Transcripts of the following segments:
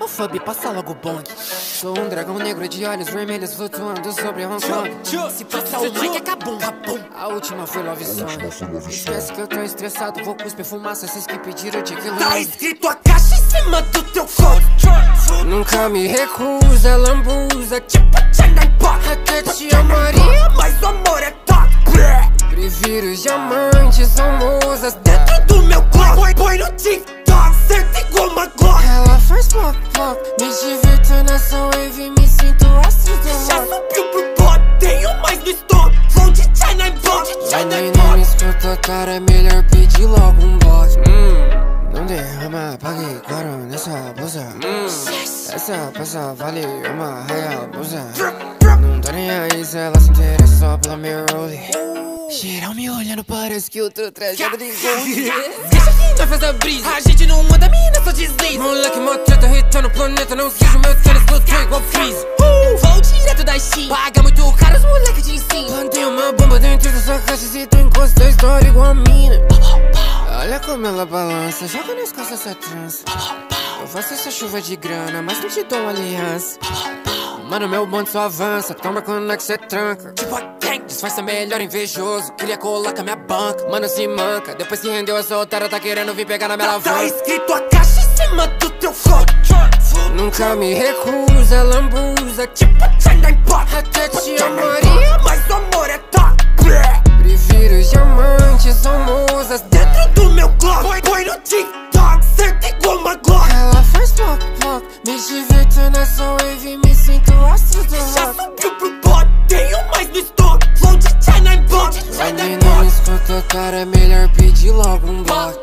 Ô Fabi, passa logo o bonde. Sou um dragão negro de olhos vermelhos flutuando sobre Hong Kong. Se passar o mic, acabou. A última foi Love Song. Esquece que eu tô estressado, vou cuspir fumaça, vocês que pediram de que tá escrito a caixa em cima do teu code. Nunca me recusa, lambuza, tipo China em pó. até te amaria, mas o amor é top. prefiro os diamantes, são musas Dentro do meu Glock, põe no TikTok, certo igual uma Glock. Ela faz pop, pop, me divirto nessa wave, me sinto astro do Já rock. subiu pro bot, tenho mais no estoque. Flow de China em pó. Mãe, não escuta, cara, é melhor pedir logo um bote. Não derrama, pague caro nessa blusa. Essa peça vale uma real blusa. Não tô nem aí se ela se interessou pela minha role. Geral me olhando, parece que eu tô trajado de gold. Deixa que nós faz a brisa, a gente não manda mina, só desliza. Moleque, mó treta, hitando o planeta, não esqueça meu tênis, flutua igual freeze. Vou direto da China, paga muito caro, os moleque te ensina. Plantei uma bomba dentro dessa caixa, se tu encosta a história igual a mina. Olha como ela balança, joga nas costas essa trança. Eu faço essa chuva de grana, mas não te dou uma aliança. Mano, meu bonde só avança, toma quando é que cê tranca. Tipo a gang, Disfarça melhor invejoso, queria colar com a minha banca. Mano, se manca, depois se rendeu a solteira, tá querendo vir pegar na minha tá alavanca. escrito a caixa em cima do teu code. Nunca me recusa, lambuza, Tipo China em pó. até te amaria, mas o amor é top. prefiro os diamantes, são musas Dentro do meu Glock, põe no TikTok, certo igual uma Glock. Ela faz pop, pop, me divirto nessa wave, me sinto astro do Já rock. subiu pro bot, tenho mais no estoque. Flow de China em pó. Mãe, não escuta, cara, é melhor pedir logo um bloco.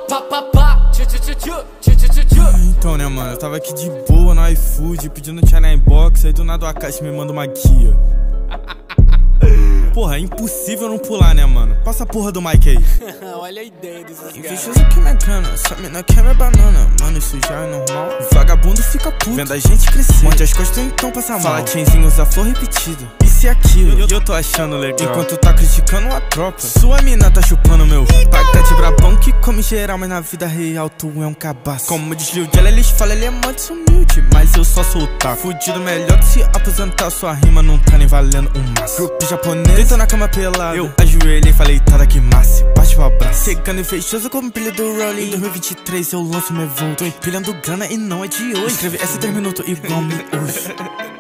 Então, né, mano, eu tava aqui de boa no iFood, pedindo China Inbox, aí do nada o Akashi me manda uma guia. Porra, é impossível não pular, né, mano? Passa a porra do Mike aí. Olha a ideia desses caras. Invejoso que minha cana, essa mina quer minha banana. Mano, isso já é normal. Vagabundo fica puto, vendo a gente crescer. Morde as costas, então passa mal. Fala chainzinho, usa flor repetido. Isso e aquilo, e eu tô achando legal. Enquanto tá criticando a tropa, sua mina tá chupando meu paquete brabão que come geral, mas na vida real tu é um cabaço. Como desvio de ela, eles falam, ele é muito humilde, mas eu só sou tá fudido, melhor que se aposentar. Sua rima não tá nem valendo um maço. Grupo japonês, deitou na cama pelado, eu ajoelhei e falei, tá que massa, bate o abraço. Chegando invejoso como empilho do Rolling. Em 2023 eu lanço meu voo, tô empilhando grana e não é de hoje. Escrevi esse 3 minutos igual me hoje.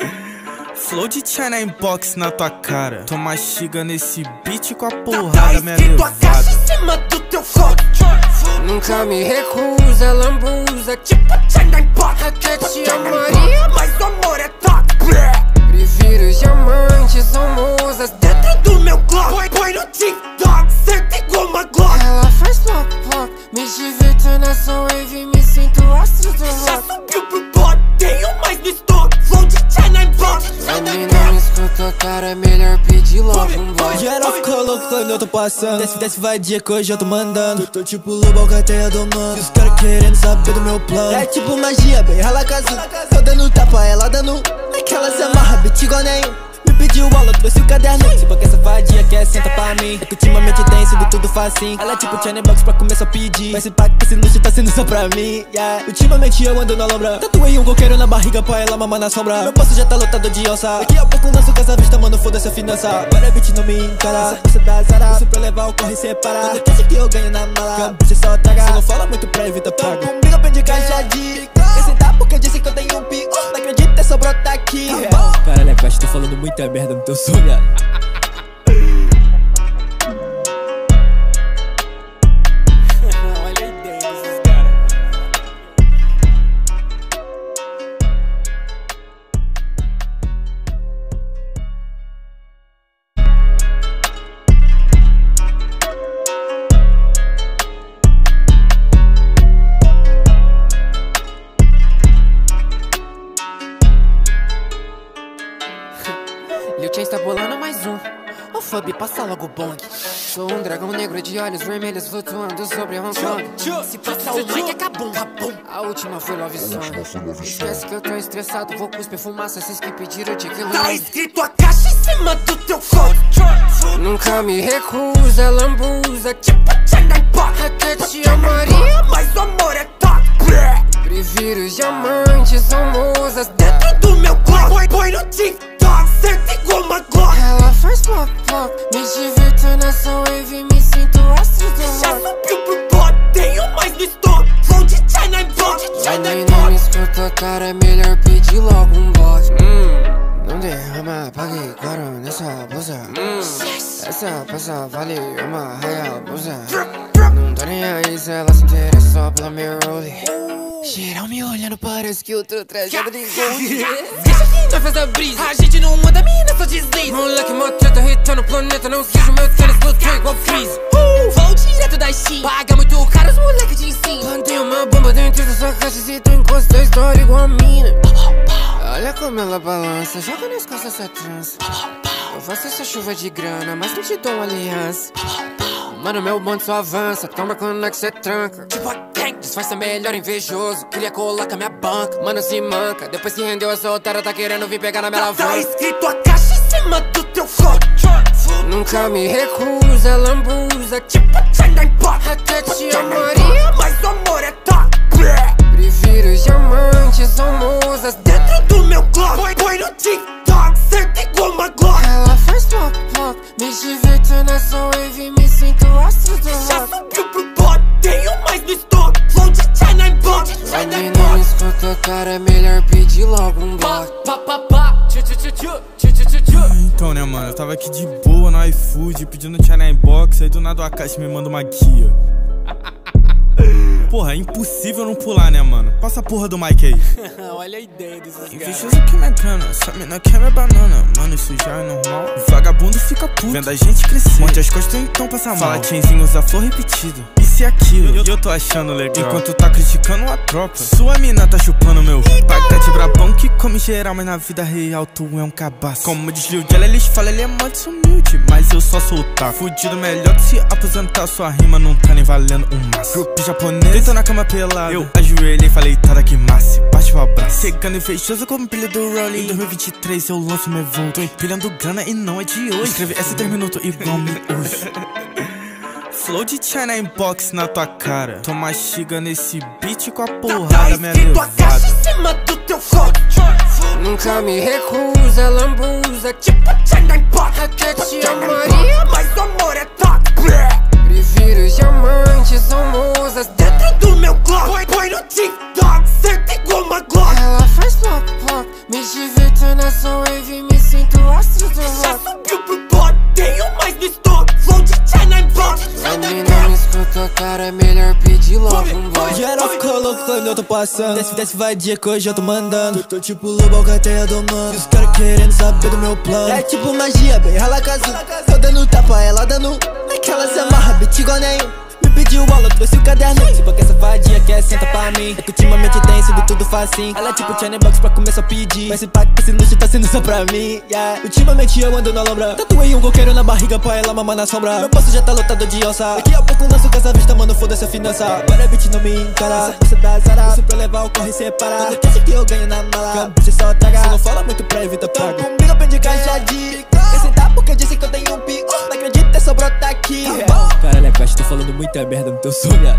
Flow de China Inbox na tua cara, tô mastiga nesse beat com a porrada minha escrito a caixa levada. em cima do teu code. Nunca me recusa, lambuza, Tipo China em pó. até te amaria, mas o amor é top. prefiro os diamantes, são musas Dentro do meu Glock, põe no TikTok, certo igual uma Glock. Ela faz pop, pop, me divirto nessa wave, me sinto astro do Já rock. subiu pro bot, tenho mais no estoque. Flow de China em pó. Mãe, não escuta, cara, é melhor pedir logo um bloco. Geral ficou louco quando eu tô passando. Desce, vai dia que hoje eu tô mandando. Tô tipo lobo, cateia do mano. E os caras querendo saber do meu plano. É tipo magia, bem rala casu. Tô dando tapa, ela dando. Aquela se amarra, beat igual nenhum. Me pediu aula, trouxe o caderno. Se porque essa vadia quer, senta pra mim. É que ultimamente tem sido tudo facinho. Ela é tipo China Box pra começar a pedir. Mas esse pack, esse luxo tá sendo só pra mim, yeah. Ultimamente eu ando na lombra. Tatuei um coqueiro na barriga pra ela mamar na sombra. Meu posto já tá lotado de onça. Daqui a pouco lanço com essa vista, mano, foda-se a finança. Agora é beat, não me encara. Você dá zara, isso pra levar o corre e separar. Quando quer que eu ganho na mala, cambucha só traga. Você não fala muito pra evitar praga. Comigo aprendi caixa de quer sentar porque eu disse que eu tenho um pico. Não acredito, é só brotar aqui. Caralho, é caixa, tô falando muita merda no teu som, viado. Olha a ideia desses caras. Liu Chen está bolando mais um. Ô Fabi, passa logo o bonde. Sou um dragão negro de olhos vermelhos flutuando sobre Hong Kong. Se passar o mic, acabou. A última foi Love Song. Esquece que eu tô estressado, vou cuspir fumaça, vocês que pediram de que Tá escrito a caixa em cima do teu code. Nunca me recusa, lambuza, Tipo China em pó. até te amaria, mas o amor é top. Prefiro diamantes ou musas dentro do meu Glock. Põe no TikTok, certo igual uma Glock. Ela faz pop pop, me divirto nessa wave, me sinto astro do rock. Já subiu pro pot, tenho mais no estoque. Flow de China em block, China em não escuta, cara, é melhor pedir logo um bot. Não derrama, pague caro nessa blusa. Essa peça vale uma Hayabusa. Não tô nem aí se ela se interessa só pela minha role. Geral me olhando, parece que eu tô trajado de gold. Deixa que nós faz a brisa, a gente não manda, mina só desliza. Moleque, mó treta, hitando o planeta, não sujo meus tênis, flutuam igual freeze. Vou direto da Steam, paga muito caro, os moleque te ensinam. Plantei uma bomba dentro da sua caixa, se tu encosta a história igual a mina. Olha como ela balança, joga nas costas essa trança. Eu faço essa chuva de grana, mas não te dou uma aliança. Mano, meu bonde só avança, toma quando é que cê tranca. Tipo a tank, disfarça melhor invejoso, queria colar com a minha banca. Mano, se manca, depois que rendeu a solteira, tá querendo vir pegar na minha alavanca. Tá escrito a caixa em cima do teu foto. Nunca me recusa, lambuza, tipo China em block. Até te amaria, mas o amor é top. Prefiro diamantes ou musas dentro do meu Glock. Põe no TikTok, certo igual uma Glock. Ela faz pop pop, me divirto nessa wave, me sinto astro do rock. Já subiu pro pot, tenho mais no estoque. Flow de China em block, China em não escuta, cara, é melhor pedir logo um block. Então, né, mano, eu tava aqui de boa no iFood, pedindo China Inbox, aí do nada o Akashi me manda uma guia. Porra, é impossível não pular, né, mano? Passa a porra do Mike aí. Olha a ideia desses caras. Invejoso que me grana, essa mina quer minha banana. Mano, isso já é normal. Vagabundo fica puto, vendo a gente crescer. Morde as costas, então passa mal. Fala chainzinho, usa flor repetida. Isso e aquilo, eu tô achando legal. Enquanto tá criticando a tropa, sua mina tá chupando meu pacote brabão que come geral, mas na vida real tu é um cabaço. Como diz Lil J, eles falam, ele é muito humilde, mas eu só sou tá fudido, melhor de se aposentar. Sua rima não tá nem valendo um maço. Grupo japonês, deitou na cama pelado, eu ajoelhei e falei, tá que massa, parte pro abraço. Chegando invejoso como pilha do Rolling. Em 2023 eu lanço meu voo, tô empilhando grana e não é de hoje. Escreve essa 3 minutos igual me hoje. Flow de China Inbox na tua cara, tô mastiga nesse beat com a porrada minha levada. A caixa em cima do teu foto. Nunca me recusa, lambuza, tipo China Inbox. Até te amaria, mas o amor é top. Prefiro diamantes ou musas dentro do meu Glock. Põe no TikTok, certo igual uma Glock. Ela faz pop pop, me divirto nessa wave, me sinto astro do rock. Já subiu pro pot, tenho mais no estoque. Flow de China em block. Não escuta, cara, é melhor pedir logo um block. Geral ficou louco quando eu tô passando. Desce vadia que hoje eu tô mandando. Tô tipo lobo, alcateia domando. E os caras querendo saber do meu plano. É tipo magia, bem rala casu. Tô dando tapa, ela dando. Aquela se amarra, beat igual nenhum. Me pediu aula, trouxe o caderno. Tipo que essa vadia quer senta pra mim. É que ultimamente tem sido tudo facinho. Ela é tipo China Box pra começar a pedir. Mas esse pacto, esse luxo tá sendo só pra mim, yeah. Ultimamente eu ando na lombra. Tatuei um coqueiro na barriga pra ela mamar na sombra. Meu bolso já tá lotado de onça. Daqui a pouco lanço com essa vista, mano, foda-se a finança. Agora beat não me encara. Essa da Zara, isso pra levar o corre sem parar. Quando acha que eu ganho na mala, você só traga. Você não fala muito pra evitar praga. Então comigo aprende caixa de sentar porque eu disse que eu tenho um pi. Não acredito, é só brotar aqui. Caralho, Akashi, tô falando muita merda no teu som, viado.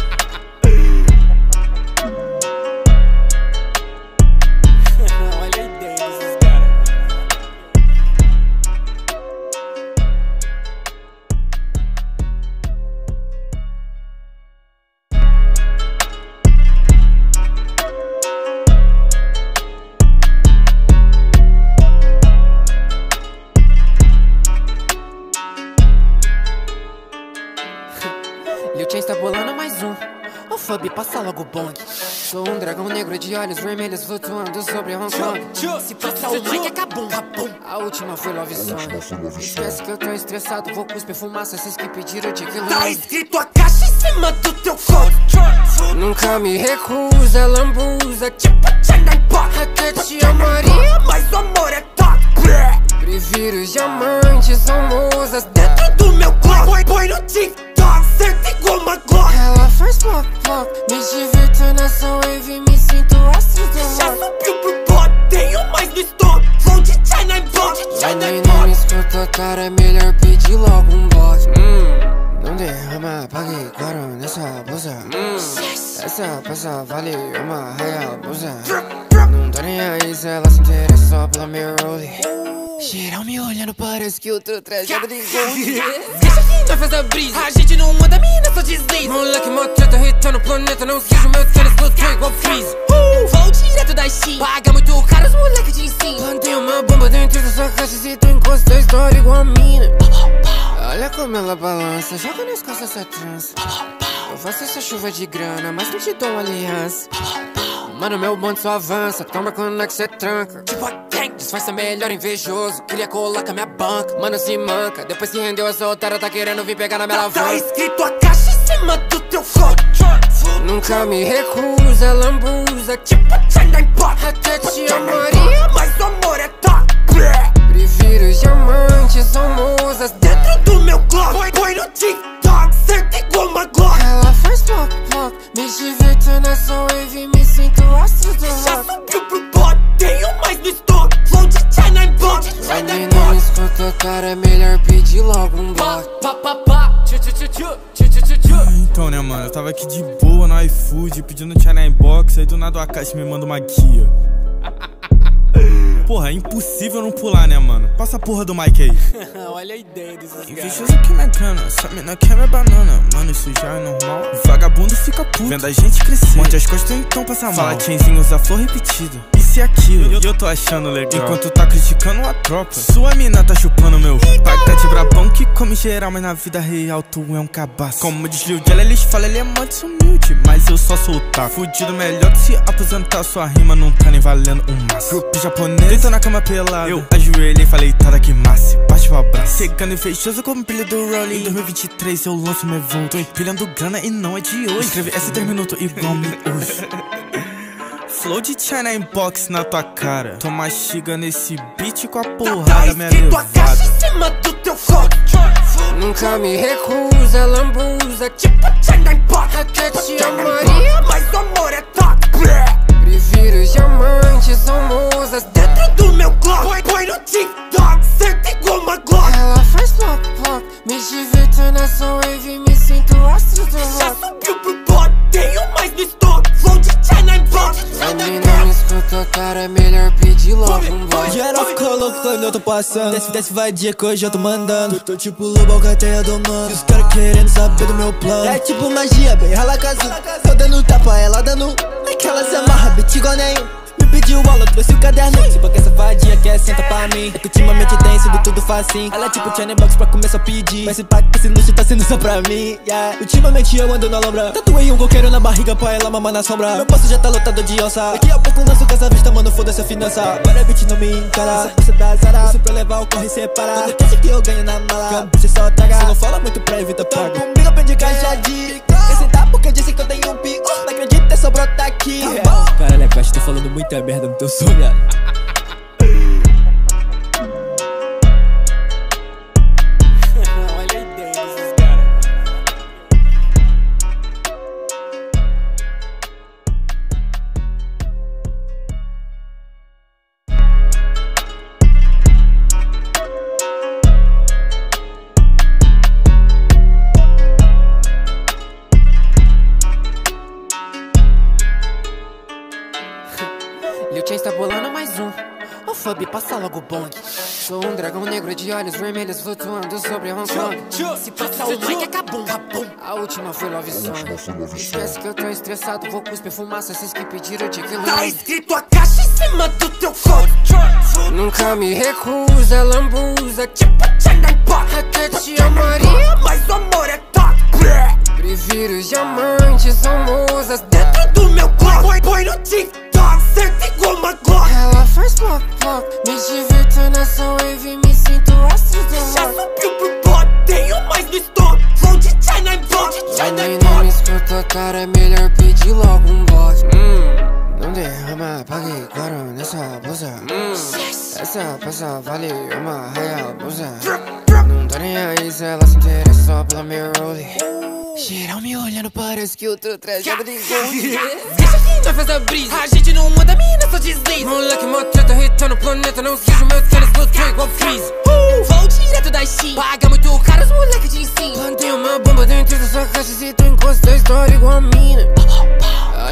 Olha a ideia desses caras. Lil Chain está bolando mais um. Ô Fabi, passa logo o bong. Sou um dragão negro de olhos vermelhos flutuando sobre Hong Kong. Se passar o mic, acabou. A última foi Love Song. Esquece que eu tô estressado, vou cuspir fumaça, vocês que pediram de quilômetro. Tá escrito a caixa em cima do teu foto. Nunca me recusa, lambuza, tipo China Inbox. Até te amaria, mas o amor é top. Prefiro diamantes ou musas dentro do meu Glock. Põe no TikTok, certo igual uma Glock. Ela faz pop pop, me divirto nessa wave, me sinto astro do rock. Já subiu pro pot, tenho mais no estoque. Flow de China em block, China em não escuta, cara, é melhor pedir logo um bot. Não derrama, pague caro nessa blusa. Essa peça passa, vale uma raia blusa. Não tô nem aí se ela se interessa só pela minha role. Geral me olhando, parece que eu tô trajado de gold. Deixa que nós faz a brisa, a gente não manda mina, só desliza. Moleque, mó treta, hitando o planeta, não esqueça meu tênis, lutou igual freeze. Vou direto da China, paga muito caro, os moleque te ensinam. Plantei uma bomba dentro da sua caixa, se tu encosta a história igual a mina. Olha como ela balança, joga nas costas essa trança. Eu faço essa chuva de grana, mas não te dou uma aliança. Mano, meu bonde só avança, toma quando é que cê tranca. Tipo a gang, disfarça melhor invejoso, queria colar com a minha banca. Mano, se manca, depois que rendeu essa otária, tá querendo vir pegar na minha Tá alavanca. escrito a caixa em cima do teu foto. Nunca me recusa, lambuza, Tipo a China em pop. até te amaria, mas o amor é top. prefiro diamantes, são musas. Dentro do meu Glock, põe no TikTok, certo igual uma Glock. Ela faz ploc, ploc, me divirto nessa wave, me sinto astro do Já rock. subiu pro bot, tenho mais no estoque. Flow de China em pop. Quando não escuta, cara, é melhor pedir logo um bloco. Pá, pá, pá, tchu, tchu, tchu, tchu, tchu, tchu, tchu, tchu. Então, né, mano, eu tava aqui de boa no iFood, pedindo China Inbox, aí do nada o Akashi me manda uma guia. Porra, é impossível não pular, né, mano? Passa a porra do Mike aí. Olha a ideia desses caras. Invejoso que minha cana, essa mina quer minha banana. Mano, isso já é normal. Vagabundo fica puto, vendo a gente crescer. Onde as costas então passa mal. Fala chainzinho, usa flor repetida. Isso e aquilo, eu tô achando legal. Enquanto tá criticando a tropa, sua mina tá chupando meu paquete brabão que come geral, mas na vida real tu é um cabaço. Como desvio de ela, eles falam, ele é mó desumilde, mas eu só sou o taco. Fudido melhor que se aposentar, sua rima não tá nem valendo um maço. Grupo japonês, tô na cama pelado, eu ajoelhei e falei, tá daqui massa, parte o abraço. Cegando e fechoso como brilho do Rolling. Em 2023 eu lanço meu voo, tô empilhando grana e não é de hoje. Escreve esse 3 minutos igual me hoje. Flow de China Inbox na tua cara, tô mastiga nesse beat com a porrada minha escrito a caixa levada. em cima do teu foto. Nunca me recusa, lambuza, Tipo a China em pop. até te amaria, mas o amor é top. prefiro diamantes, são musas. Dentro do meu Glock, põe no TikTok, certo igual uma Glock. Ela faz ploc, ploc, me divirto nessa wave, me sinto astro do Já rock. subiu pro bot, tenho mais no estoque. Flow de China em pop. Quando não escuta, cara, é melhor pedir logo um bloco. Geral ficou louco quando eu tô passando. Desce vadia que hoje eu tô mandando. Tô tipo lobo, alcateia do mano. E os caras querendo saber do meu plano. É tipo magia, bem rala casuda. Eu dando tapa, ela dando. Aquela se amarra, beat igual nenhum. Me pediu aula, trouxe o caderno. Se porque essa vadia quer, senta pra mim. É que ultimamente tem sido tudo facinho. Ela é tipo China Box pra começar a pedir. Mas se pá que esse luxo tá sendo só pra mim, yeah. Ultimamente eu ando na lombra. Tatuei um coqueiro na barriga pra ela mamar na sombra. Meu posto já tá lotado de onça. Daqui a pouco lanço com essa vista, mano, foda-se a finança. Agora beat não me encara. Essa pista da Zara, isso pra levar o corre separar. Quando pensa que eu ganho na mala, você só traga. Você não fala muito pra evitar paga. Comigo aprendi caixa de quer sentar porque eu disse que eu tenho um pi. Não acredita, é só brotar aqui. Caralho, Akashi, tô falando muita merda no teu som, viado. Olha a ideia desses caras. Lil Chains tá bolando mais um. Ô Fub, passa logo o bonde. Sou um dragão negro de olhos vermelhos flutuando sobre Hong Kong. Se passar o mic, acabou. A última foi Love Song. Esquece que eu tô estressado, vou cuspir fumaça. Vocês que pediram de que Tá escrito a caixa em cima do teu foto. Nunca me recusa, lambuza, Tipo a China em pop. até te amaria, mas o amor é top. prefiro diamantes, são musas. Dentro do meu Glock, põe no TikTok, certo igual uma Glock. Ela faz ploc, ploc, me divirto nessa wave, me sinto astro do Já rock. subiu pro bot, tenho mais no estoque. Flow de China em pop. Quando não escuta, cara, é melhor pedir logo um bloco. Não derrama, pague caro nessa blusa. Essa peça vale uma raia blusa. Não tô nem aí se ela se interessa só pela minha role. Geral me olhando, parece que eu tô trajado de gold. Deixa que nós faz a brisa, a gente não manda mina, só desliza. Moleque, mó treta, hitando o planeta, não esqueça meu tênis, lutou igual freeze. Vou direto da China, paga muito caro, os moleque te ensinam. Plantei uma bomba dentro da sua caixa, se tu encosta a história igual a mina. Olha como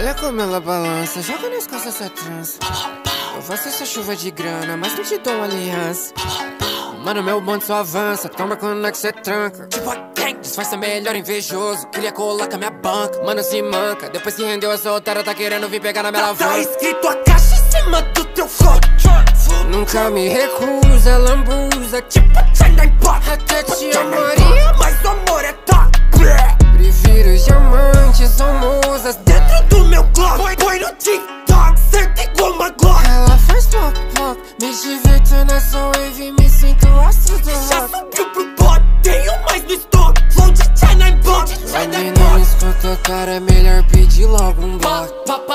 ela balança, joga nas costas essa trança. Eu faço essa chuva de grana, mas não te dou uma aliança. Mano, meu bonde só avança, toma quando é que cê tranca. Tipo a gang, disfarça melhor invejoso. Queria colar com a minha banca, mano se manca. Depois se rendeu a solteira, tá querendo vir pegar na minha alavanca. Tá escrito a caixa em cima do teu foto. Nunca me recusa, lambuza. Tipo China Box. Até te amaria, mas o amor é top. prefiro diamantes ou musas. Dentro do meu Glock, põe no TikTok, certo igual uma Glock. Ela faz pop, pop, me divirto nessa wave, me sinto astro do Já rock. subiu pro bot, tenho mais no estoque. Flow de China Box. Quando não escuta, cara, é melhor pedir logo um bloco.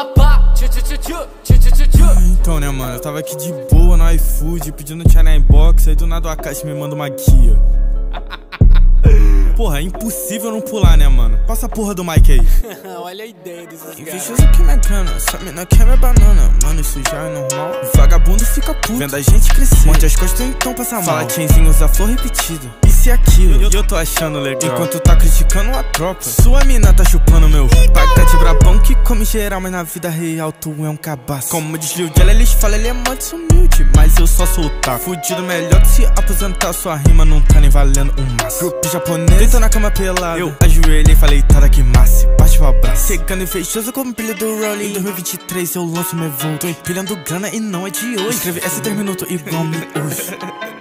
Então, né, mano, eu tava aqui de boa no iFood, pedindo China Box, aí do nada o Akashi me manda uma guia. Porra, é impossível não pular, né, mano? Passa a porra do Mike aí. Olha a ideia desses caras. Invejoso que minha cana, essa mina quer minha banana. Mano, isso já é normal. Vagabundo fica puto, vendo a gente crescer. Onde as costas então passa mal. Fala chainzinho, usa flor repetido. Isso e aquilo, e eu tô achando legal. Enquanto tá criticando a tropa, sua mina tá chupando meu paquete brabão que come geral, mas na vida real tu é um cabaço. Como diz Lil J, eles falam, ele é muito humilde, mas eu só sou tá fudido, melhor que se aposentar. Sua rima não tá nem valendo um maço. Grupo japonês, deitou na cama pelado. Eu ajoelhei e falei, tá que massa, bate o abraço. Chegando invejoso como pilha do Rolling. Em 2023 eu lanço meu voo. Tô empilhando grana e não é de hoje. Escrevi esse 3 minutos igual me hoje.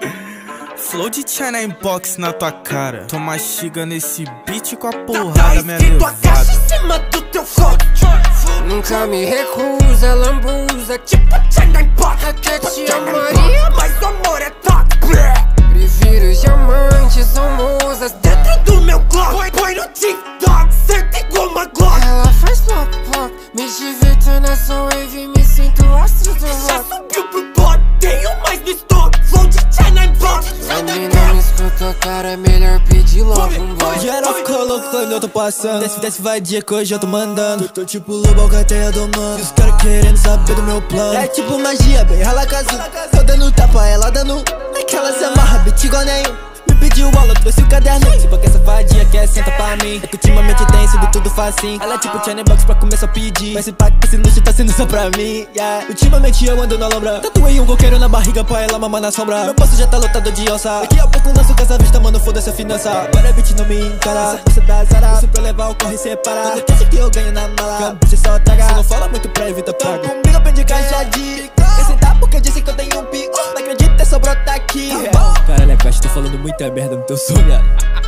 Flow de China Box na tua cara. Tô mastiga nesse beat com a porrada minha escrito a caixa levada. em cima do teu foto. Nunca me recusa, lambuza. Tipo China Box. Até te amaria, mas o amor é top. prefiro diamantes ou musas. Dentro do meu Glock, põe no TikTok, certo igual uma Glock. Ela faz pop, pop, me divirto nessa wave, me sinto astro do Já rock. subiu pro bot, tenho mais no estoque. Flow de China Box. Quando não escuta, cara, é melhor pedir logo um bloco. Geral ficou louco quando eu tô passando. Desce vadia que hoje eu tô mandando. Tô tipo lobo, cateia do mano. E os caras querendo saber do meu plano. É tipo magia, bem rala casuda. Tô dando tapa, ela dando. Aquela se amarra, beat igual nenhum. Me pediu aula, trouxe o caderno. Tipo que essa vadia quer senta pra mim. É que ultimamente tem sido tudo facinho. Ela é tipo China Box pra começar a pedir. Mas esse pacto, esse luxo tá sendo só pra mim, yeah. Ultimamente eu ando na lombra. Tatuei um coqueiro na barriga pra ela mamar na sombra. Meu bolso já tá lotado de onça. Daqui a pouco lanço com essa vista, mano, foda-se a finança. Agora é beat não me encara. Você dá zara, se pra levar o corre separar. Quando acha que eu ganho na mala, você só traga. Você não fala muito pra evitar praga. Tô comigo, aprendi caixa de quer sentar porque eu disse que eu tenho um pico. Não acredito, é só brotar aqui. Caralho, é tô falando muita merda no teu som, viado.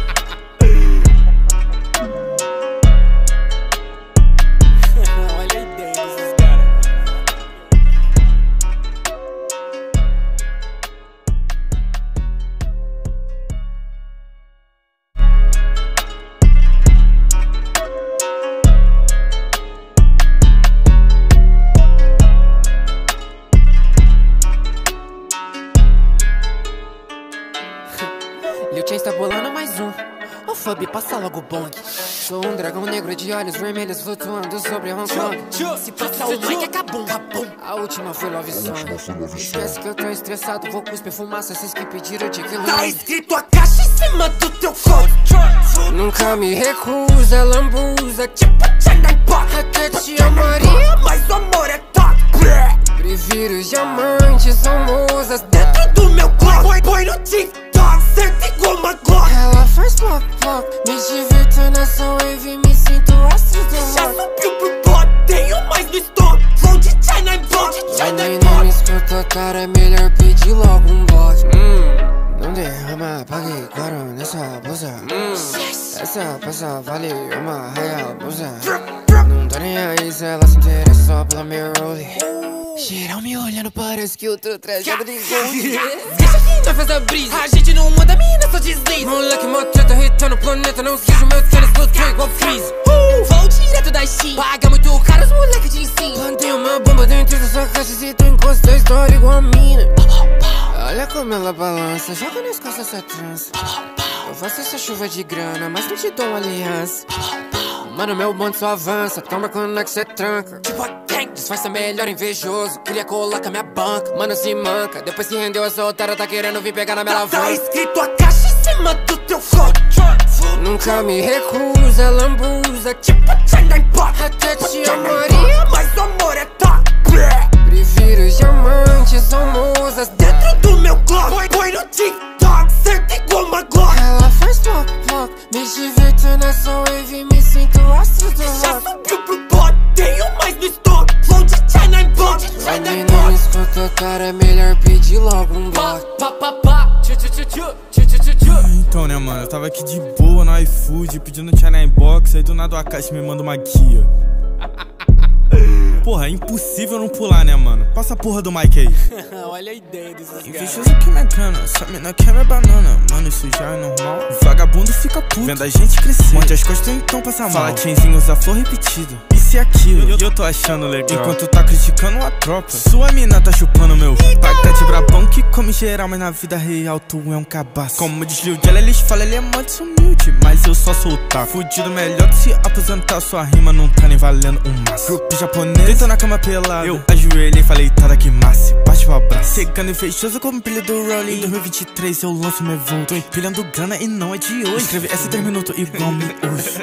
Olha a ideia desses caras. Lil Chen está bolando mais um. Ô Fabi, passa logo o bong. Sou um dragão negro de olhos vermelhos flutuando sobre Hong Kong. Se passar o mic é cabum. A última foi Love Song. Esquece que eu tô estressado, vou cuspir fumaça. Vocês que pediram de que Tá escrito a caixa em cima do teu foto. Nunca me recusa, lambuza. Tipo China Box. Até te amaria, mas o amor é top. prefiro diamantes ou musas. Dentro do meu Glock, põe no TikTok, certo igual uma Glock. Ela faz pop, pop, me divirto nessa wave, me sinto astro do Já rock. subiu pro bot, tenho mais no estoque. Flow de China Box. Quando não escuta, cara, é melhor pedir logo um bloco. Não derrama, pague caro nessa blusa. Essa peça vale uma real blusa. Não tô nem aí se ela se interessa só pela minha role. Geral me olhando, parece que eu tô trajado de gold. Deixa que nós faz a brisa. A gente não manda, mina só desliza. Moleque, mó treta, hitando o planeta. Não seja meu tênis, flutua igual freeze. Vou direto da Steam. Paga muito caro, os moleque te ensinam. Plantei uma bomba dentro da sua caixa. Se tu encosta a história igual a mina. Olha como ela balança, joga nas costas essa trança. Eu faço essa chuva de grana, mas não te dou uma aliança. Mano, meu bonde só avança, toma quando é que cê tranca. Tipo a gang, Disfarça melhor invejoso, queria colar com a minha banca. Mano se manca, depois se rendeu a solteira, tá querendo vir pegar na minha tá alavanca. escrito a caixa em cima do teu foto. Nunca me recusa, lambuza, tipo China Box. Até te amaria, mas o amor é top. Prefiro diamantes ou musas dentro do meu Glock. Põe no TikTok, certo igual uma Glock. Ela faz pop, pop, me divirto nessa wave, me sinto astro do rock. Já subiu pro bot, tenho mais no estoque. Flow de China Box. Quando não escuta, cara, é melhor pedir logo um bloco. Então, né, mano, eu tava aqui de boa no iFood, pedindo China Box, aí do nada o Akashi me manda uma guia. Porra, é impossível não pular, né, mano? Passa a porra do Mike aí. Olha a ideia desses caras. Invejoso aqui na cana, essa mina quer minha banana. Mano, isso já é normal. Vagabundo fica puto, vendo a gente crescer. Morde as costas, então passa mal. Fala chainzinho, usa flor repetida. Isso e aquilo, eu tô achando legal. Enquanto tá criticando a tropa, sua mina tá chupando meu paquete brabão que come geral, mas na vida real tu é um cabaço. Como diz Lil J, eles falam, ele é muito humilde, mas eu só sou o taco. Fudido, melhor de se aposentar, sua rima não tá nem valendo um maço. Grupo japonês, deitou na cama pelado, eu ajoelhei e falei, tá daqui massa, bate o abraço. Secando e fechoso como pilha do Rolling. Em 2023 eu lanço meu voo, tô empilhando grana e não é de hoje. Escreve essa 3 minutos igual me hoje.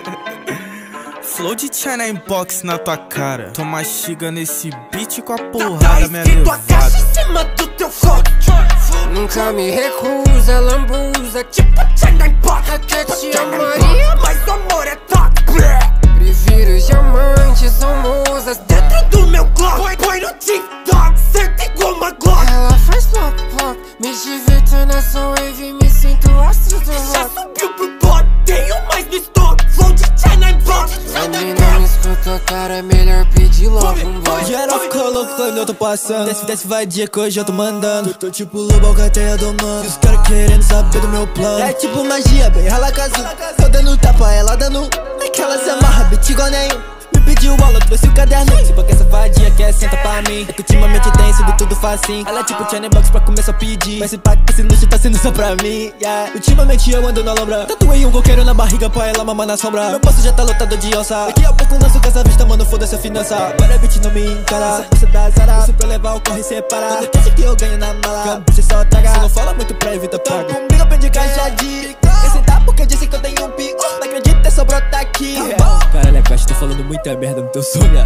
Flow de China Box na tua cara, tô mastiga nesse beat com a porrada minha levada. Em cima do teu foco. Nunca me recusa, lambuza, tipo China Box. Até te amaria, mas o amor é top. Prefiro diamantes ou musas dentro do meu Glock. Põe no TikTok, certo igual uma Glock. Ela faz pop, pop, me divirto nessa wave, me sinto astro do rock. Já subiu pro bot, tenho mais no estoque. Flow de China Box. Quando não escuta, cara, é melhor pedir logo um bloco. Geral ficou louco quando eu tô passando. Desce vadia que hoje eu tô mandando. Tô tipo lobo, alcateia domando. E os caras querendo saber do meu plano. É tipo magia, bem rala casu. Tô dando tapa, ela dando. Aquela se amarra, beat igual nenhum. Me pediu aula, trouxe o caderno. Se porque essa vadia quer, senta pra mim. É que ultimamente tem sido tudo facinho. Ela é tipo China Box pra começar a pedir. Mas esse pacto, esse luxo tá sendo só pra mim, yeah. Ultimamente eu ando na lombra. Tatuei um coqueiro na barriga pra ela mamar na sombra. Meu bolso já tá lotado de onça. Daqui a pouco lanço com essa vista, mano, foda-se a finança. Agora beat não me encara. Isso da Zara, isso pra levar o corre separar. Quando quer que eu ganho na mala, você só traga. Você não fala muito pra evitar praga. Então comigo aprendi caixa de sentar porque eu disse que eu tenho um pi. Não acredito, é só brotar aqui. Caralho, Akashi, tô falando muita merda no teu som, viado.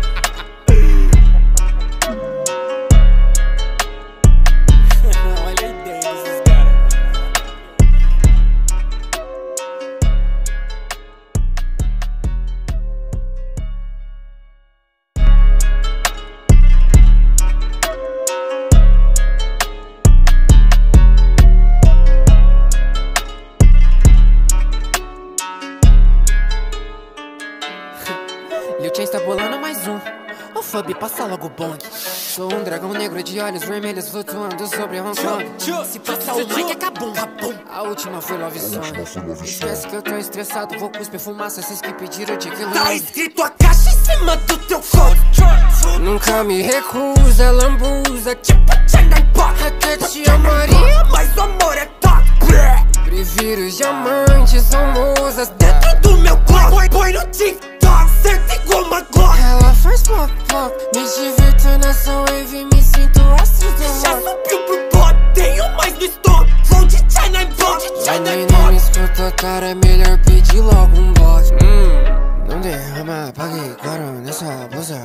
Olha a ideia desses caras. Lil J está bolando mais um. Ô Fabi, passa logo o bonde. Sou um dragão negro de olhos vermelhos flutuando sobre Hong Kong. Se passar o Mike, acabou. A última foi Love Song. Esquece que eu tô estressado, vou cuspir fumaça. Vocês que pediram de quilômetro. Tá escrito Akashi em cima do teu foco. Nunca me recusa, lambuza, tipo China Box. Até te amaria, mas o amor é top. Prefiro diamantes ou musas Dentro do meu Glock. Põe no TikTok, certo igual uma Glock. Ela faz pop, pop, me divirto nessa wave, me sinto astro do Já rock. subiu pro bot, tenho mais no estoque. Flow de China Box. Quando não escuta, cara, é melhor pedir logo um bloco. Não derrama, pague caro nessa blusa.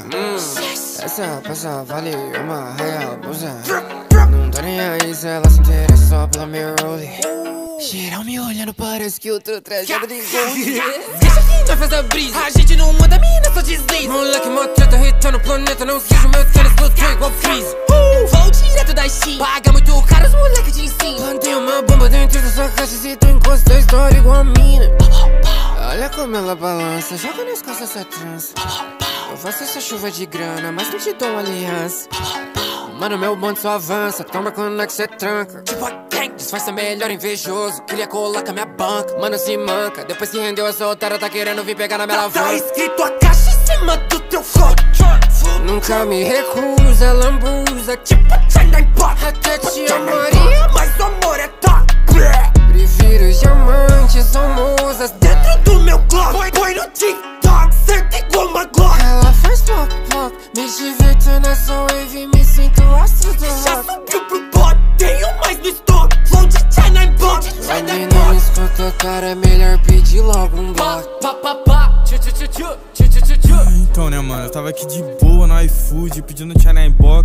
Essa peça vale uma real blusa. Não tô nem aí se ela se interessa só pela minha role. Geral me olhando, parece que eu tô trajado de gold. Deixa que nós faz a brisa. A gente não manda, mina só desliza. Moleque, mó treta, hitando o planeta. Não sujo meu tênis, flutua igual freeze. Vou direto da China. Paga muito caro, os moleque te ensina. Plantei uma bomba dentro da sua caixa. Se tu encosta a história igual a mina. Olha como ela balança, joga nas costas essa trança. Eu faço essa chuva de grana, mas não te dou uma aliança. Mano, meu bonde só avança, toma quando é que cê tranca. Tipo a gang, disfarça melhor invejoso, queria colar com a minha banca. Mano, se manca, depois que rendeu essa otária, tá querendo vir pegar na minha tá alavanca. escrito Akashi em cima do teu foco. Nunca me recusa, lambuza, Tipo China Box. até te amaria, mas o amor é top. prefiro diamantes ou musas Dentro do meu Glock. Põe no TikTok, certo igual uma Glock. Ela faz pop, pop, me divirto nessa wave, me sinto astro do Já rock. subiu pro bot, tenho mais no estoque. Flow de China Box. Quando não escuta, cara, é melhor pedir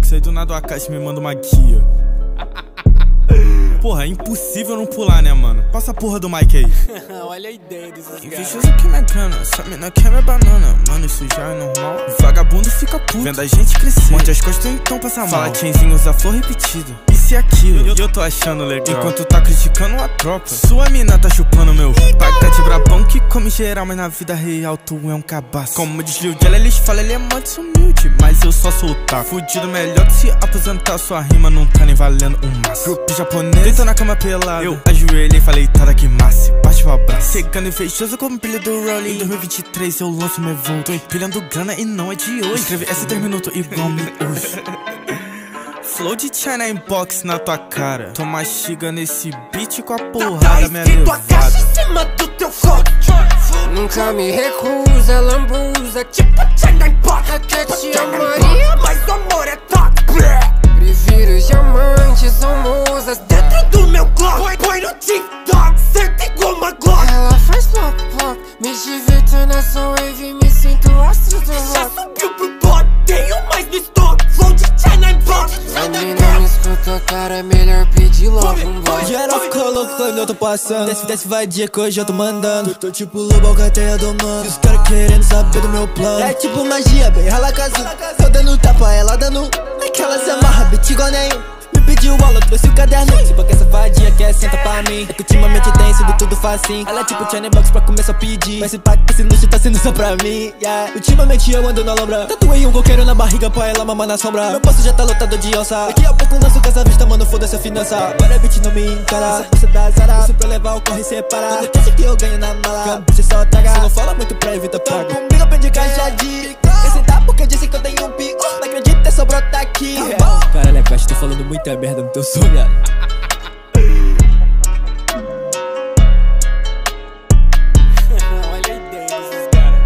box, aí do nada o Akashi me manda uma guia. Porra, é impossível não pular, né, mano? Passa a porra do mic aí. Olha a ideia desses caras. Invejoso que minha cana, essa mina quer minha banana. Mano, isso já é normal. Vagabundo fica puto, vendo a gente crescer. Onde as costas então passa mal. Fala tchenzinho, usa flor repetida. Isso e aquilo, eu tô achando legal. Enquanto tá criticando a tropa, sua mina tá chupando meu pacote brabão que come geral, mas na vida real tu é um cabaço. Como desvio de ela, eles falam, ele é mó desumilde, mas eu só sou o taco. Fudido melhor que se aposentar, sua rima não tá nem valendo um maço. Grupo japonês, deitou na cama pelado, eu ajoelhei e falei, tá que massa, bate o abraço. Chegando invejoso como pilha do Rolling. Em 2023 eu lanço meu voo, tô empilhando grana e não é de hoje. Escreve essa 3 minutos igual me hoje. Flow de China Inbox na tua cara. Tô mastiga nesse beat com a porrada minha levada. Nunca me recusa, lambuza, tipo China Inbox. Até te amaria, mas o amor é top. Prefiro diamantes, são musas dentro do meu Glock. Põe no TikTok, senta igual uma Glock. Ela faz ploc, ploc, me divirto nessa wave, me sinto astro do rock. Já subiu pro bot, tenho mais no estoque. Flow de China Inbox. Não me escuta, cara, é melhor pedir logo um bloco. Geral ficou louco quando eu tô passando. Desce vai dia que hoje eu tô mandando. Tô tipo lobo, alcateia do mano. E os caras querendo saber do meu plano. É tipo magia, bem rala casu. Eu dando tapa, ela dando. Aquela se amarra, beat igual nenhum. Me pediu aula, trouxe o caderno. Tipo que essa vadia quer senta pra mim. É que ultimamente tem sido tudo facinho. Ela é tipo China Box pra começar a pedir. Mas esse pack, esse luxo tá sendo só pra mim, yeah. Ultimamente eu ando na lombra. Tatuei um coqueiro na barriga pra ela mamar na sombra. Meu posto já tá lotado de onça. Daqui a pouco lanço com essa vista, mano, foda-se a finança. Agora beat não me encara. Essa bolsa da Zara, isso pra levar o corre separar. Quando pensa que eu ganho na mala, você só traga. Você não fala muito pra evitar praga. Então comigo aprendi caixa de quer sentar porque eu disse que eu tenho um pi. Não acredito, é só brotar aqui. Caralho, Akashi, tô falando muita merda no teu som, viado. Olha a ideia desses caras.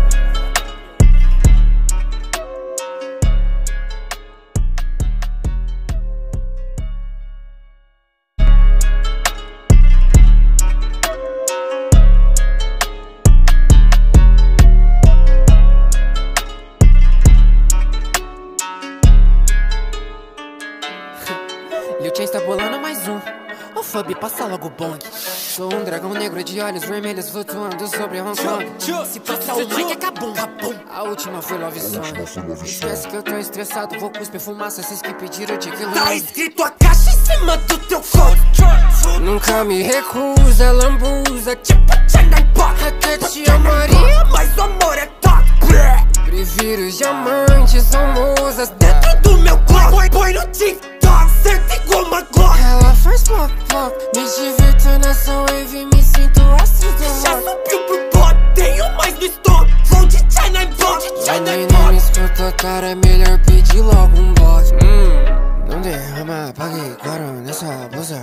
Lil Chen está bolando mais um. Ô Fabi, passa logo o bonde. Sou um dragão negro de olhos vermelhos flutuando sobre Hong Kong. Se passar o mic, acabou. A última foi Love Song. Esquece que eu tô estressado, vou cuspir fumaça. Vocês que pediram de que Tá escrito Akashi em cima do teu corpo. Nunca me recusa, lambuza, tipo China Inbox. até te amaria, mas o amor é top. prefiro diamantes, são musas Dentro do meu Glock. Põe no TikTok, senta igual uma Glock. Ela faz ploc, ploc, me divirto nessa wave, me sinto astro do Já rock. subiu pro bot, tenho mais no estoque. Flow de China Inbox. Não me escuta, cara, é melhor pedir logo um bote. Não derrama, pague caro nessa blusa.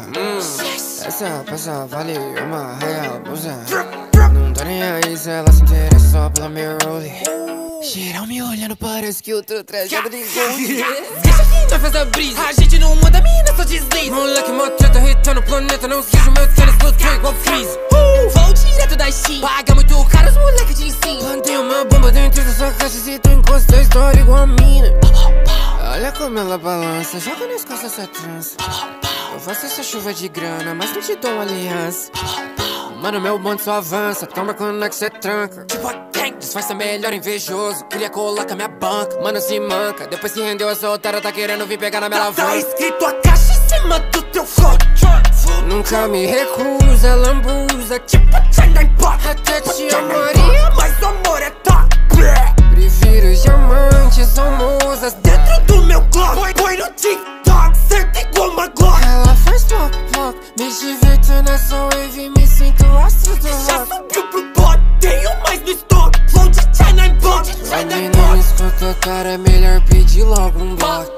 Essa peça vale uma real blusa. Não tô nem aí se ela se interessa só pela minha role. Geral me olhando, parece que eu tô trajado de gold. Deixa que nós faz a brisa. A gente não manda, mina só desliza. Moleque, mó treta, hitando o planeta. Não esqueço meu tênis, flutuei igual freeze. Vou direto da China. Paga muito caro, os moleque de ensino. Plantei uma bomba dentro da sua caixa. Se tu encosta a história igual a mina. Olha como ela balança, joga nas costas essa trança. Eu faço essa chuva de grana, mas não te dou uma aliança. Mano, meu bonde só avança, toma quando é que cê tranca. Tipo a gang, Disfarça melhor invejoso, queria colar com a minha banca. Mano, se manca, depois se rendeu essa otária, tá querendo vir pegar na minha tá alavanca. escrito Akashi em cima do teu corpo. Nunca me recusa, lambuza, Tipo China Inbox. até te amaria, mas o amor é top. prefiro diamantes, são musas Dentro do meu Glock. Põe no TikTok, senta igual uma Glock. Ela faz ploc, ploc, me divirto nessa wave, me sinto astro do Já rock. subiu pro bot, tenho mais no estoque. Flow de China Inbox. Quando não me escuta, cara, é melhor pedir logo um bloco.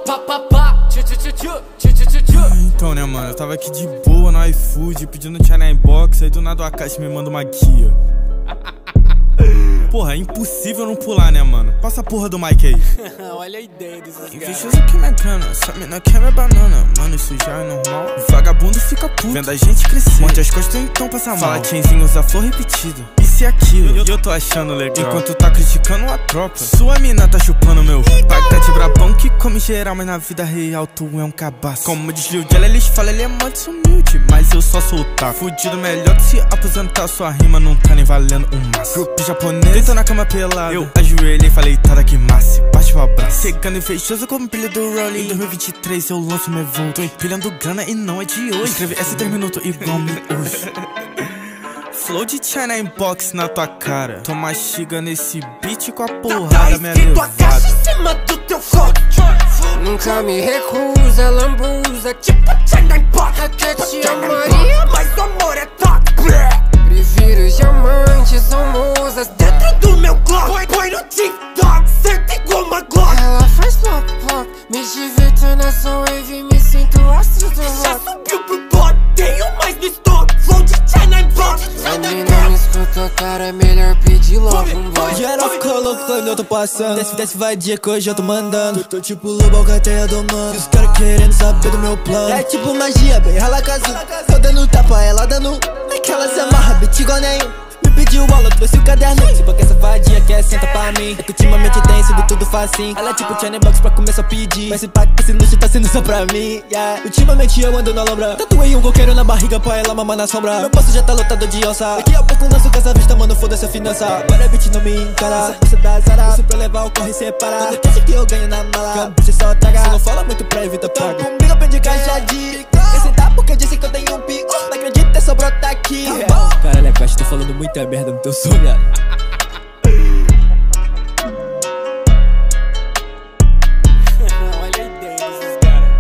Então, né, mano, eu tava aqui de boa no iFood, pedindo China Inbox, aí do nada o Akashi me manda uma guia. Porra, é impossível não pular, né, mano? Passa a porra do mic aí. Olha a ideia desses caras. Invejoso que minha cana, essa mina quer minha banana. Mano, isso já é normal. Vagabundo fica puto, vendo a gente crescer. Onde as costas então passa mal. Fala tchenzinho, usa flor repetida. Isso isso e aquilo. E eu tô achando legal, enquanto tá criticando a tropa. Sua mina tá chupando meu paquete brabão que come geral, mas na vida real tu é um cabaço. Como diz Lil Jon, eles falam, ele é muito humilde, mas eu só sou o taco. Fudido melhor de se aposentar, sua rima não tá nem valendo um maço. Grupo japonês, deitou na cama pelado, eu ajoelhei e falei, tá que massa, bate o abraço. Chegando e fechoso como pilha do Rolling. Em 2023 eu lanço meu voo, tô empilhando grana e não é de hoje. Escreve essa 3 minutos igual me hoje. Flow de China Inbox na tua cara. Tô mastiga nesse beat com a porrada minha levada. Nunca me recusa, lambuza, tipo China Inbox. Até te amaria, mas o amor é top. Prefiro diamantes, são musas dentro do meu Glock. Põe no TikTok, senta igual uma Glock. Ela faz ploc, ploc, me divirto nessa wave, me sinto astro do rock. Já subiu pro bot, tenho mais no estoque. Flow de China Inbox. A mina me escuta, cara, é melhor pedir logo um bloco. Geral ficou louco quando eu tô passando. Desce vadia que hoje eu tô mandando. Tô tipo lobo, cateia do mano. E os caras querendo saber do meu plano. É tipo magia, bem rala casuda. Tô dando tapa, ela dando. Aquela se amarra, beat igual nenhum. Me pediu aula, trouxe o caderno. Tipo que essa vadia quer senta pra mim. É que ultimamente tem sido tudo facinho. Ela é tipo China Box pra começar a pedir. Mas esse pack, esse luxo tá sendo só pra mim, yeah. Ultimamente eu ando na lombra. Tatuei um coqueiro na barriga pra ela mamar na sombra. Meu posto já tá lotado de onça. Daqui a pouco lanço com essa vista, mano, foda-se a finança. Agora beat não me encara. Você dá zara, isso pra levar o corre sem parar. Quando quer que eu ganho na mala, você só traga. Você não fala muito pra evitar praga. Tô comigo, aprendi caixa de sentar porque eu disse que eu tenho um pi. Não acredito, é só brotar aqui. Caralho, é caixa, tô falando muita merda no teu som, viado. Olha a ideia desses caras.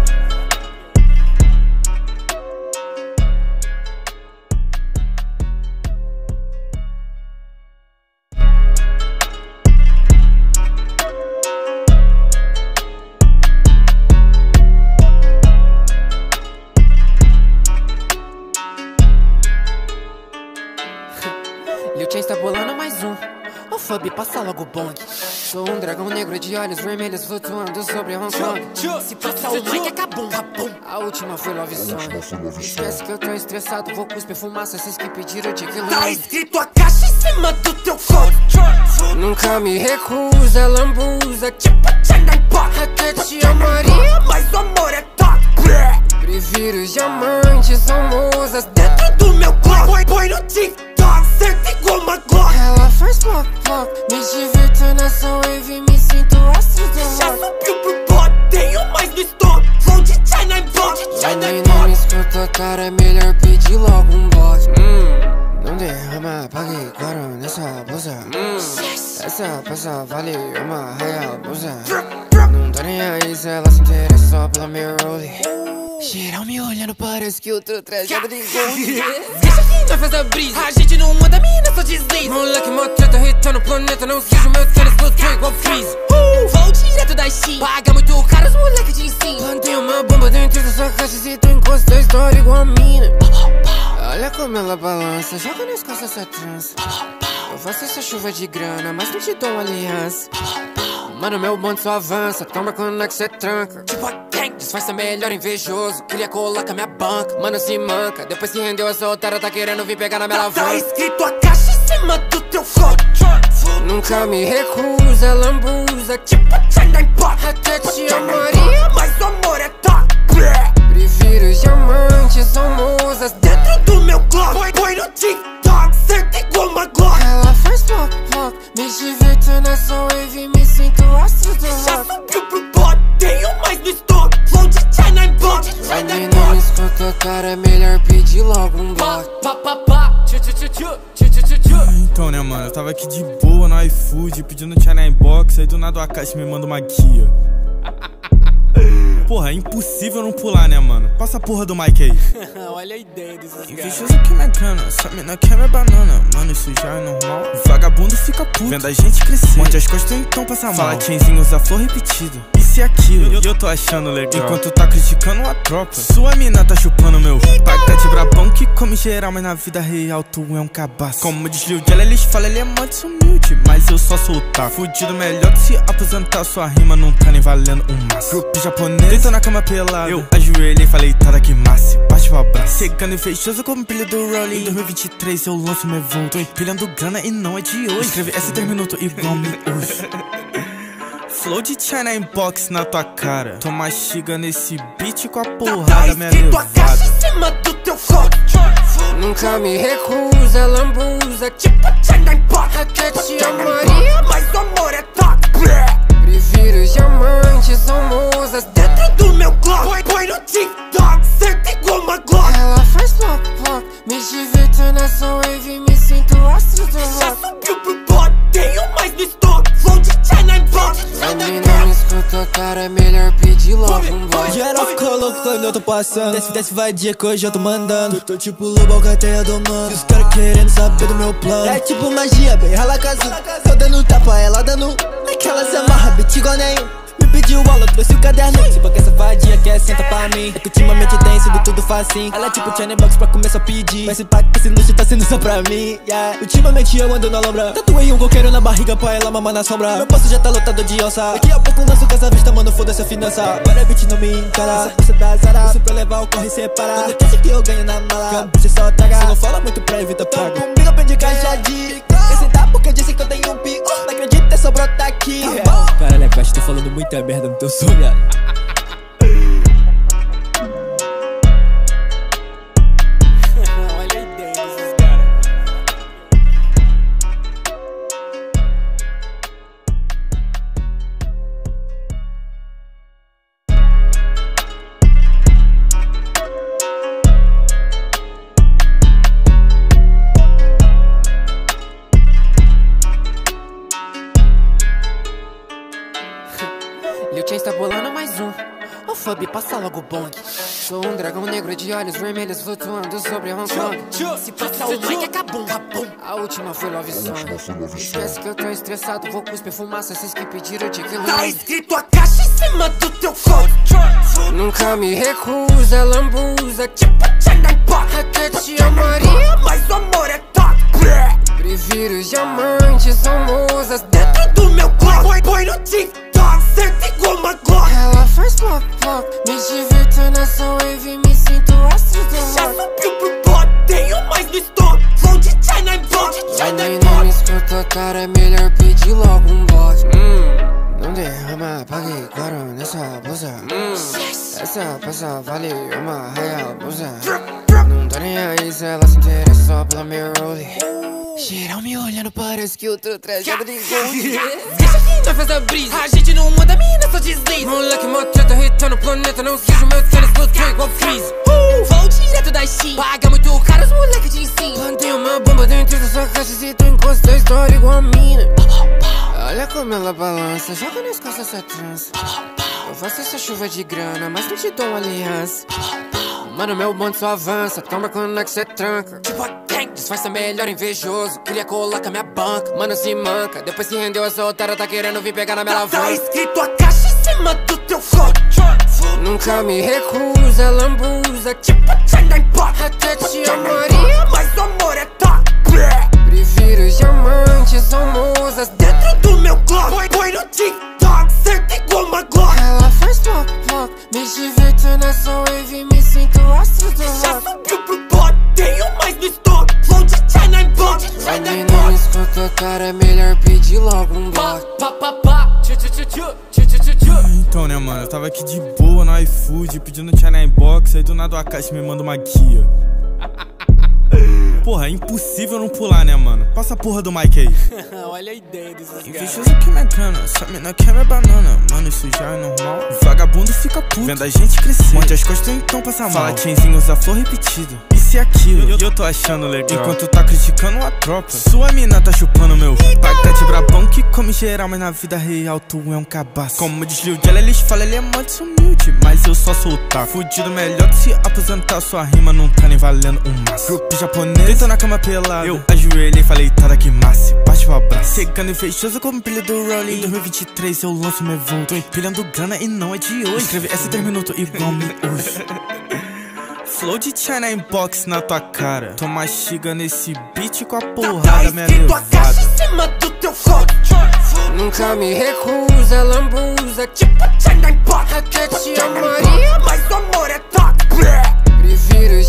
Lil Jon está bolando mais um. Ô Fabi, passa logo o bong. Sou um dragão negro de olhos vermelhos flutuando sobre Hong Kong. Se passa o mic é cabum. A última foi Love Song. Esquece que eu tô estressado, vou cuspir fumaça. Vocês que pediram de que Tá escrito a caixa em cima do teu code. Nunca me recusa, lambuza, tipo China Inbox. até te amaria, mas o amor é top. prefiro diamantes, são musas Dentro do meu Glock. Põe no TikTok, senta igual uma Glock. Ela faz ploc, ploc, me divirto nessa wave, me sinto astro do Já rock. subiu pro bot, tenho mais no estoque. Flow de China Inbox. A mina me escuta, cara, é melhor pedir logo um bot. Não derrama, pague caro nessa blusa. Essa peça vale uma real blusa. Não tô nem aí se ela se interessa só pela minha role. Geral me olhando, parece que eu tô trajado de gold. Deixa que nós faz a brisa. A gente não manda, mina só desliza. Moleque, mó treta, hitando o planeta. Não sujo meus tênis, flutuam igual freeze. Vou direto da Steam. Paga muito caro, os moleque te ensinam. Plantei uma bomba dentro da sua caixa, se tu encosta a história igual a mina. Olha como ela balança, joga nas costas essa trança. Eu faço essa chuva de grana, mas não te dou uma aliança. Mano, meu bonde só avança, toma quando é que cê tranca. Tipo a gang, Disfarça melhor invejoso, queria colar com a minha banca. Mano, se manca, depois que rendeu a solteira, tá querendo vir pegar na minha tá alavanca. escrito a caixa em cima do teu code. Nunca me recusa, lambuza, Tipo China Inbox. até te amaria, mas o amor é top. prefiro diamantes, são musas Dentro do meu Glock. Põe no TikTok, senta igual uma Glock. Ela faz ploc, ploc, me divirto nessa wave, me sinto astro do Já rock. subiu pro bot, tenho mais no estoque. Flow de China Inbox. A mina me escuta, cara, é melhor pedir logo um bloco. Então, né, mano, eu tava aqui de boa no iFood, pedindo China Inbox, aí do nada o Akashi me manda uma guia. Porra, é impossível não pular, né, mano? Passa a porra do mic aí. Olha a ideia desses caras. Invejoso que me cana, essa mina quer minha banana. Mano, isso já é normal. Vagabundo fica puto, vendo a gente crescer. Morde as costas, então passa mal. Fala Chenzinho, usa flor repetida. Isso e aquilo, e eu tô achando legal. Enquanto tá criticando a tropa, sua mina tá chupando meu paquete brabão que come geral, mas na vida real tu é um cabaço. Como diz Lil Jon, eles falam, ele é muito humilde, mas eu só sou o taco. Fudido melhor de se aposentar, sua rima não tá nem valendo um maço. Grupo japonês, deitou na cama pelado, eu ajoelhei e falei, tá que massa, bate bate o abraço. Cegando e fechoso como pilha do Rolling. Em 2023 eu lanço meu voo. Tô empilhando grana e não é de hoje. Escreve S3 minutos igual me hoje. Flow de China Inbox na tua cara. Tô mastigando esse beat com a porrada minha levada. Em cima do teu fogo. Nunca me recusa, lambuza, tipo China Inbox. Até te amaria, mas o amor é top. prefiro diamantes, são musas Dentro do meu Glock, põe no TikTok, senta igual uma Glock. Ela faz ploc, ploc, me divirto nessa wave, me sinto astro do Já rock. subiu pro bot, tenho mais no estoque. Flow de China Inbox. A mina me escuta, cara, é melhor pedir logo um bloco. Geral ficou louco quando eu tô passando. Desce vai dia que hoje eu tô mandando. Tô tipo lobo, cateia domando. E os caras querendo saber do meu plano. É tipo magia, bem rala casu. Eu dando tapa, ela dando. Aquela se amarra, beat igual nenhum. Me pediu aula, trouxe o caderno. Se porque essa vadia quer, senta pra mim. É que ultimamente tem sido tudo facinho. Ela é tipo China Box pra começar a pedir. Mas esse pacto, esse luxo tá sendo só pra mim, yeah. Ultimamente eu ando na lombra. Tatuei um coqueiro na barriga pra ela mamar na sombra. Meu bolso já tá lotado de onça. Daqui a pouco lanço com essa vista, mano, foda-se a finança. Agora beat não me encara. Você dá zara, isso pra levar o corre e separar. Quando acha que eu ganho na mala, você só traga. Você não fala muito pra evitar praga. Então comigo aprendi caixa de sentar porque eu disse que eu tenho um pico. Não acredito, é só brotar aqui. Caralho, eu acho que tô falando muita merda no teu som, viado. Olha a ideia desses caras. Lil Chen está bolando mais um. Ô Fabi, passa logo o bonde. Sou um dragão negro de olhos vermelhos flutuando sobre Hong Kong. Se passar o mic, acabou. A última foi Love Song. Esquece que eu tô estressado, vou cuspir fumaça, vocês que pediram de Tá quilômetro. escrito a caixa em cima do teu fogo. Nunca me recusa, lambuza, Tipo China Inbox. até te amaria, mas o amor é top. prefiro diamantes, são musas Dentro do meu Glock, põe no TikTok, senta igual uma Glock. Ela faz ploc, ploc, me divirto nessa wave, me sinto astro do Já rock. subiu pro bot, tenho mais no estoque. Flow de China Inbox. A China mina me Inbox. escuta, cara, é melhor pedir logo um bloco. Não derrama, pague caro nessa blusa. Essa peça vale uma real blusa. Não tô nem aí se ela se interessa só pela minha role. Geral me olhando, parece que eu tô trajado de gold. Deixa que nós faz a brisa. A gente não anda, mina, só desliza. Moleque, mó treta, hitando o planeta, não seja meu tênis, flutua igual freeze. Vou direto da China. Paga muito caro, os moleque te ensinam. Plantei uma bomba dentro da sua caixa, se tu encosta a história igual a mina. Olha como ela balança, joga nas costas essa trança. Eu faço essa chuva de grana, mas não te dou uma aliança. Mano, meu bonde só avança, toma quando é que cê tranca. Tipo a gang. Disfarça melhor invejoso, queria colar com a minha banca. Mano, se manca, depois que rendeu essa otária, tá querendo vir pegar na minha Tá alavanca. escrito a caixa em cima do teu fogo. Nunca me recusa, lambuza, Tipo China Inbox. até te amaria, mas o amor é top. prefiro diamantes, são musas Dentro do meu Glock, põe no TikTok, senta igual uma Glock. Ela faz ploc, ploc, me divirto nessa wave, me sinto astro do Já rock. subiu pro bot, tenho mais no estoque. Flow de China Inbox. A China mina me Inbox. escuta, cara, é melhor pedir logo um bloco. Pá, pá, pá, tchu, tchu, tchu, tchu, tchu, tchu, tchu, tchu. Então, né, mano, eu tava aqui de boa no iFood, pedindo China Inbox, aí do nada o Akashi me manda uma guia. Porra, é impossível não pular, né, mano? Passa a porra do mic aí. Olha a ideia desses caras. Invejoso que minha grana, essa mina quer minha banana. Mano, isso já é normal. Vagabundo fica puto, vendo a gente crescer. Monte as costas, então passa mal. Fala Chenzinho, usa flor repetida. Isso e aquilo, eu tô achando legal. Enquanto tá criticando a tropa, sua mina tá chupando meu pacote brabão que come geral, mas na vida real tu é um cabaço. Como diz Lil Jen, eles falam, ele é mó desumilde, mas eu só sou o taco. Fudido melhor que se aposentar, sua rima não tá nem valendo um maço. Grupo japonês, deitou na cama pelado, eu ajoelhei e falei, tá daqui massa, bate o abraço. Cegando e fechoso como pilha do Rolling. Em 2023 eu lanço meu voo. Tô empilhando grana e não é de hoje. Escreve S3 minutos igual me hoje. Flow de China Inbox na tua cara. Tô mastigando esse beat com a porrada minha escrito a caixa levada. em cima do teu fogo. Nunca me recusa, lambuza, Tipo China Inbox. até te amaria, mas o amor é top. prefiro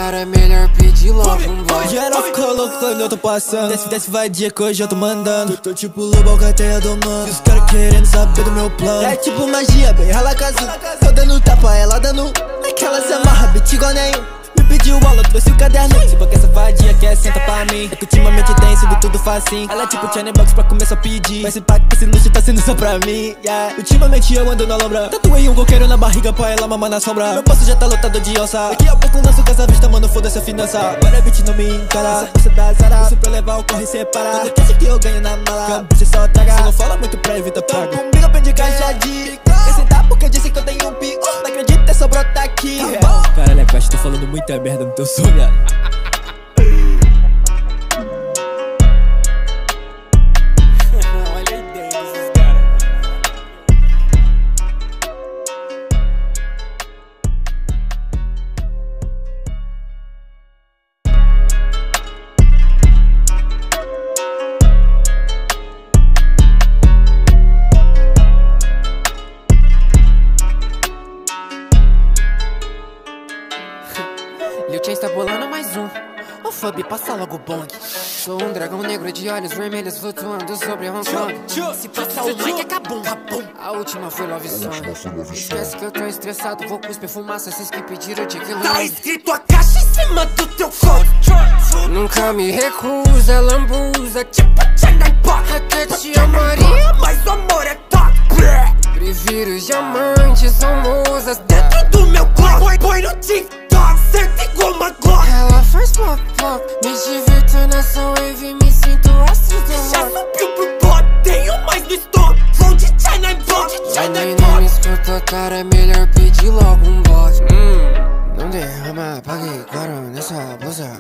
cara, é melhor pedir logo um bloco. Geral ficou louco quando eu tô passando. Desce vadia que hoje eu tô mandando. Tô tipo lobo, alcateia domando. E os caras querendo saber do meu plano. É tipo magia, bem rala casu. Tô dando tapa, ela dando. Aquela se amarra, beat igual nenhum. Me pediu aula, trouxe o caderno. Tipo que essa vadia quer senta pra mim. É que ultimamente tem sido tudo facinho. Ela é tipo Channel Box pra começar a pedir. Mas esse pacto, esse luxo tá sendo só pra mim, yeah. Ultimamente eu ando na lombra. Tatuei um coqueiro na barriga pra ela mamar na sombra. Meu posto já tá lotado de onça. Daqui a pouco lanço com essa vista, mano, foda-se a finança. Agora beat não me encara. Essa da Zara, isso pra levar o corre sem parar. Quando quer que eu ganho na mala, você só traga. Você não fala muito pra evitar praga. Comigo aprendi caixa de aceitar porque eu disse que eu tenho um pi. Não acredito, é só brotar aqui. Caralho, eu acho que tô falando muita merda no teu som, viado. Olha a ideia desses caras. Lil Chains tá bolando mais um. Ô Fabi, passa logo o bong. Sou um dragão negro de olhos vermelhos flutuando sobre Hong Kong. Se passar o mic, acabou. A última foi Love Song. Esquece que eu tô estressado, vou cuspir fumaça. Vocês que pediram de que Tá escrito a caixa em cima do teu corpo. Nunca me recusa, lambuza. Tipo Channel Box. Até te amaria, mas o amor é top. prefiro os diamantes, são musas. Dentro do meu Glock. Põe no TikTok, certo igual uma Glock. Ela faz ploc, ploc. Me divirto nessa wave, me sinto astro do Já rock. subiu pro bot, tenho mais no estoque. Flow de Channel Box. Mãe, não escuta, cara, é melhor pedir logo um bloco. Não derrama, apague claro nessa blusa.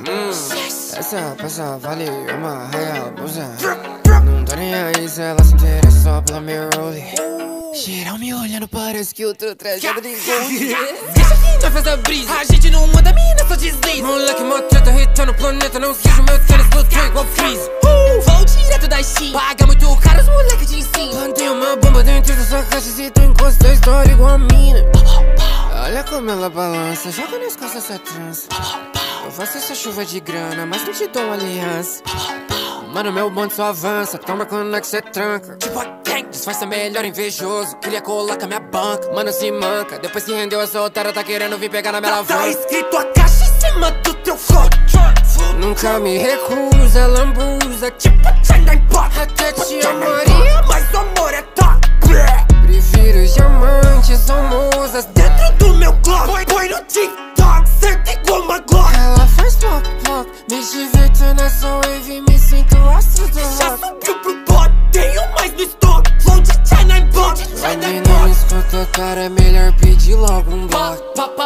Essa peça vale uma real blusa. Não tô nem aí se ela se interessa só pela minha role. Geral me olhando, parece que eu tô trajado de gold. Deixa que nós faz a brisa. A gente não anda, mina só desliza. Moleque, mó treta, hitando o planeta. Não sujo meu tênis, flutuou igual freeze. Vou direto da Steam. Paga muito caro, os moleque de ensino. Plantei uma bomba dentro da sua caixa. Se tu encosta a história igual a mina. Olha como ela balança, joga nas costas essa trança. Eu faço essa chuva de grana, mas não te dou uma aliança. Mano, meu bonde só avança, toma quando é que cê tranca. Tipo a gang. Disfarça melhor invejoso, queria colar com a minha banca. Mano, se manca, depois se rendeu essa otária, tá querendo vir pegar na minha Tá alavanca. escrito a caixa em cima do teu corpo. Nunca me recusa, lambuza. Tipo Channel Box. Até te amaria, mas o amor é top. prefiro os diamantes, são musas. Dentro do meu Glock. Põe no TikTok, certo igual uma Glock. Ela faz ploc, ploc. Me divirto nessa wave, me sinto astro do Já rock. subiu pro bot, tenho mais no estoque. Flow de Channel Box. Quando não escuta, cara, é melhor pedir logo um bloco.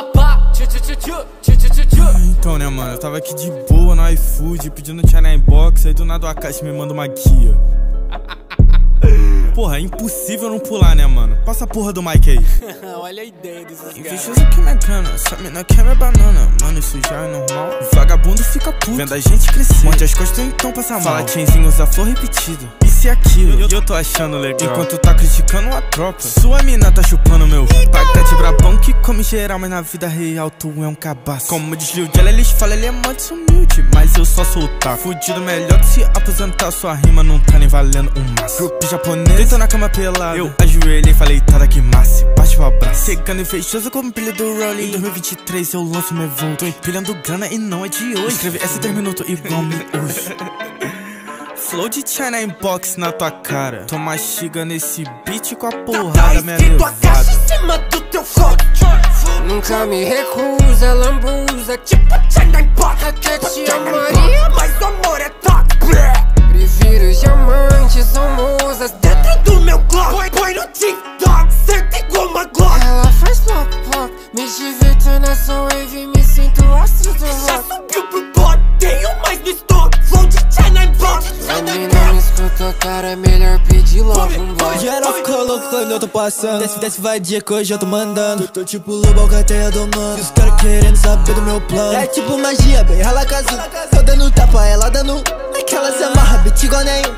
Então, né, mano, eu tava aqui de boa no iFood, pedindo Channel Box, aí do nada a caixa me manda uma guia. Porra, é impossível não pular, né, mano? Passa a porra do mic aí. Olha a ideia desses caras. Invejoso que me cana, essa mina quer minha banana. Mano, isso já é normal. Vagabundo fica puto, vendo a gente crescer. Morde as costas, então passa mal. Fala, Chainzinho, usa flor repetida. Isso e aquilo, e eu tô achando legal. Enquanto tá criticando a tropa, sua mina tá chupando meu pai tá de brabão que come geral, mas na vida real tu é um cabaço. Como diz Lil J, eles falam, ele é muito humilde, mas eu só sou tá fudido, melhor que se aposentar. Sua rima não tá nem valendo um maço. Grupo japonês, deitou na cama pelado. Eu ajoelhei e falei, tá que massa, bate o abraço. Chegando invejoso como pilha do Rolling. Em 2023 eu lanço meu voo. Tô empilhando grana e não é de hoje. Escrevi essa 3 minutos igual me hoje. Flow de Channel Box na tua cara. Tô mastiga nesse beat com a porrada minha escrito a caixa levada. em cima do teu corpo. Nunca me recusa, lambuza. Tipo Channel Box. Até te amaria, mas o amor é top. prefiro os diamantes, são musas. Dentro do meu Glock. Põe no TikTok, certo igual uma Glock. Ela faz ploc, ploc. Me divirto nessa wave, me sinto astro do Já rock. subiu pro bot, tenho mais no estoque. Flow de Channel Box. Quando não escuta, cara, é melhor pedir logo um bloco. Geral ficou louco quando eu tô passando. Desce vadia que hoje eu tô mandando. Tô tipo lobo, alcateia domando. E os caras querendo saber do meu plano. É tipo magia, bem rala casu. Tô dando tapa, ela dando. Aquela se amarra, beat igual nenhum. Me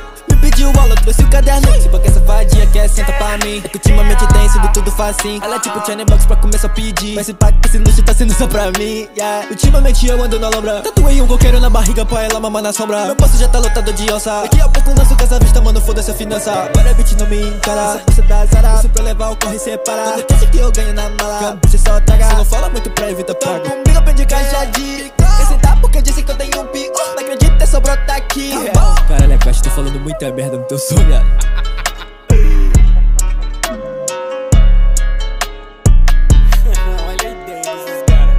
pediu aula, trouxe o caderno. Se porque essa vadia quer, senta pra mim. É que ultimamente tem sido tudo facinho. Ela é tipo China Box pra começar a pedir. Mas esse pacto, esse luxo tá sendo só pra mim, yeah. Ultimamente eu ando na lombra, tatuei um coqueiro na barriga pra ela mamar na sombra. Meu posto já tá lotado de onça. Daqui a pouco lanço com essa vista, mano, foda-se a finança. Agora beat não me encara, você dá zara. Isso pra levar o corre sem parar. Quando eu que eu ganho na mala, você só traga. Você não fala muito pra evitar praga. Comigo aprendi caixa de quer sentar porque eu disse que eu tenho um pi. Não acredito, é só brotar aqui. Caralho, é tô falando muita merda no teu som, viado. Olha a ideia desses caras.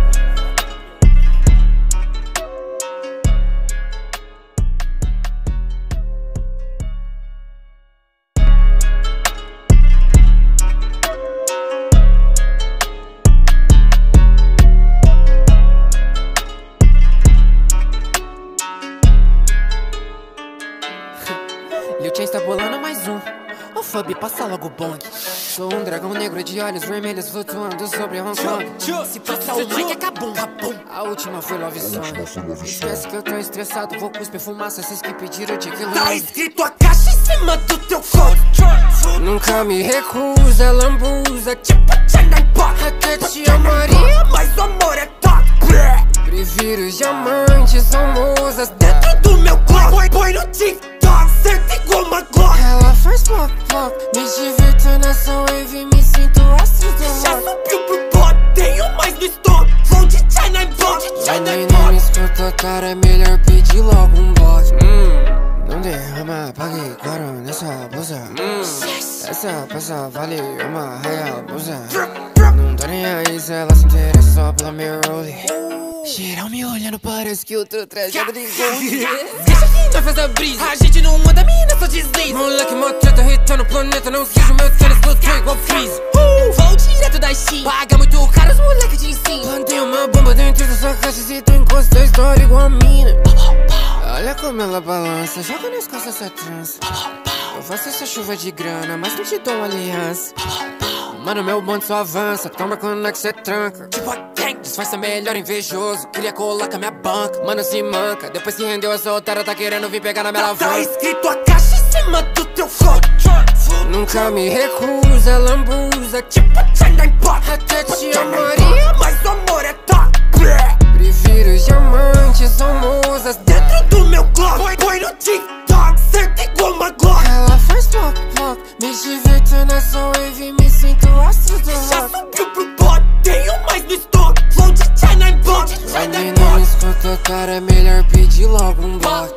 Liu Chen está bolando mais um. Ô Fabi, passa logo o bong. Sou um dragão negro de olhos vermelhos flutuando sobre Hong Kong. Se passar o mic, acabou. A última foi Love Song. Esquece que eu tô estressado, vou cuspir fumaça, vocês que pediram de quilômetro. Tá escrito a caixa em cima do teu cone. Nunca me recusa, lambuza, tipo China Box. Até te amaria, mas o amor é top. Prefiro diamantes, são musas dentro do meu Glock. Põe no TikTok, certo igual uma Glock. Ela faz pop pop, me divirto nessa wave, me sinto astro do rock. Já subiu pro plot, tenho mais no estoque. Flow de China Box, não me escuta, cara, é melhor pedir logo um bot. Não derrama, pague caro nessa blusa. Essa peça vale uma real blusa. Não tô nem aí se ela se interessa só pela minha role. Geral me olhando, parece que eu tô trajado de gold. Deixa que nós faz a brisa, a gente não manda, mina só desliza. Moleque, mó treta, hitando o planeta, não sujo meu tênis, flutua igual freeze. Vou direto da China, paga muito caro, os moleque te ensinam. Plantei uma bomba dentro da sua caixa, se tu encosta a história igual a mina. Olha como ela balança, joga nas costas essa trança. Eu faço essa chuva de grana, mas não te dou uma aliança. Mano, meu bonde só avança, toma quando é que cê tranca. Tipo a gang, disfarça melhor invejoso. Queria colar com a minha banca, mano se manca. Depois que rendeu essa otária, tá querendo vir pegar na minha alavanca. Tá escrito a caixa em cima do teu cone. Nunca me recusa, lambuza, tipo China Box. Até te amaria, mas o amor é top. Prefiro diamantes, são musas dentro do meu Glock. Põe no TikTok, certo igual uma Glock. Ela faz pop pop, me divirto nessa wave, me sinto astro do rock. Já subiu pro plot, tenho mais no estoque. Flow de China Box. Não me escuta, cara, é melhor pedir logo um bot.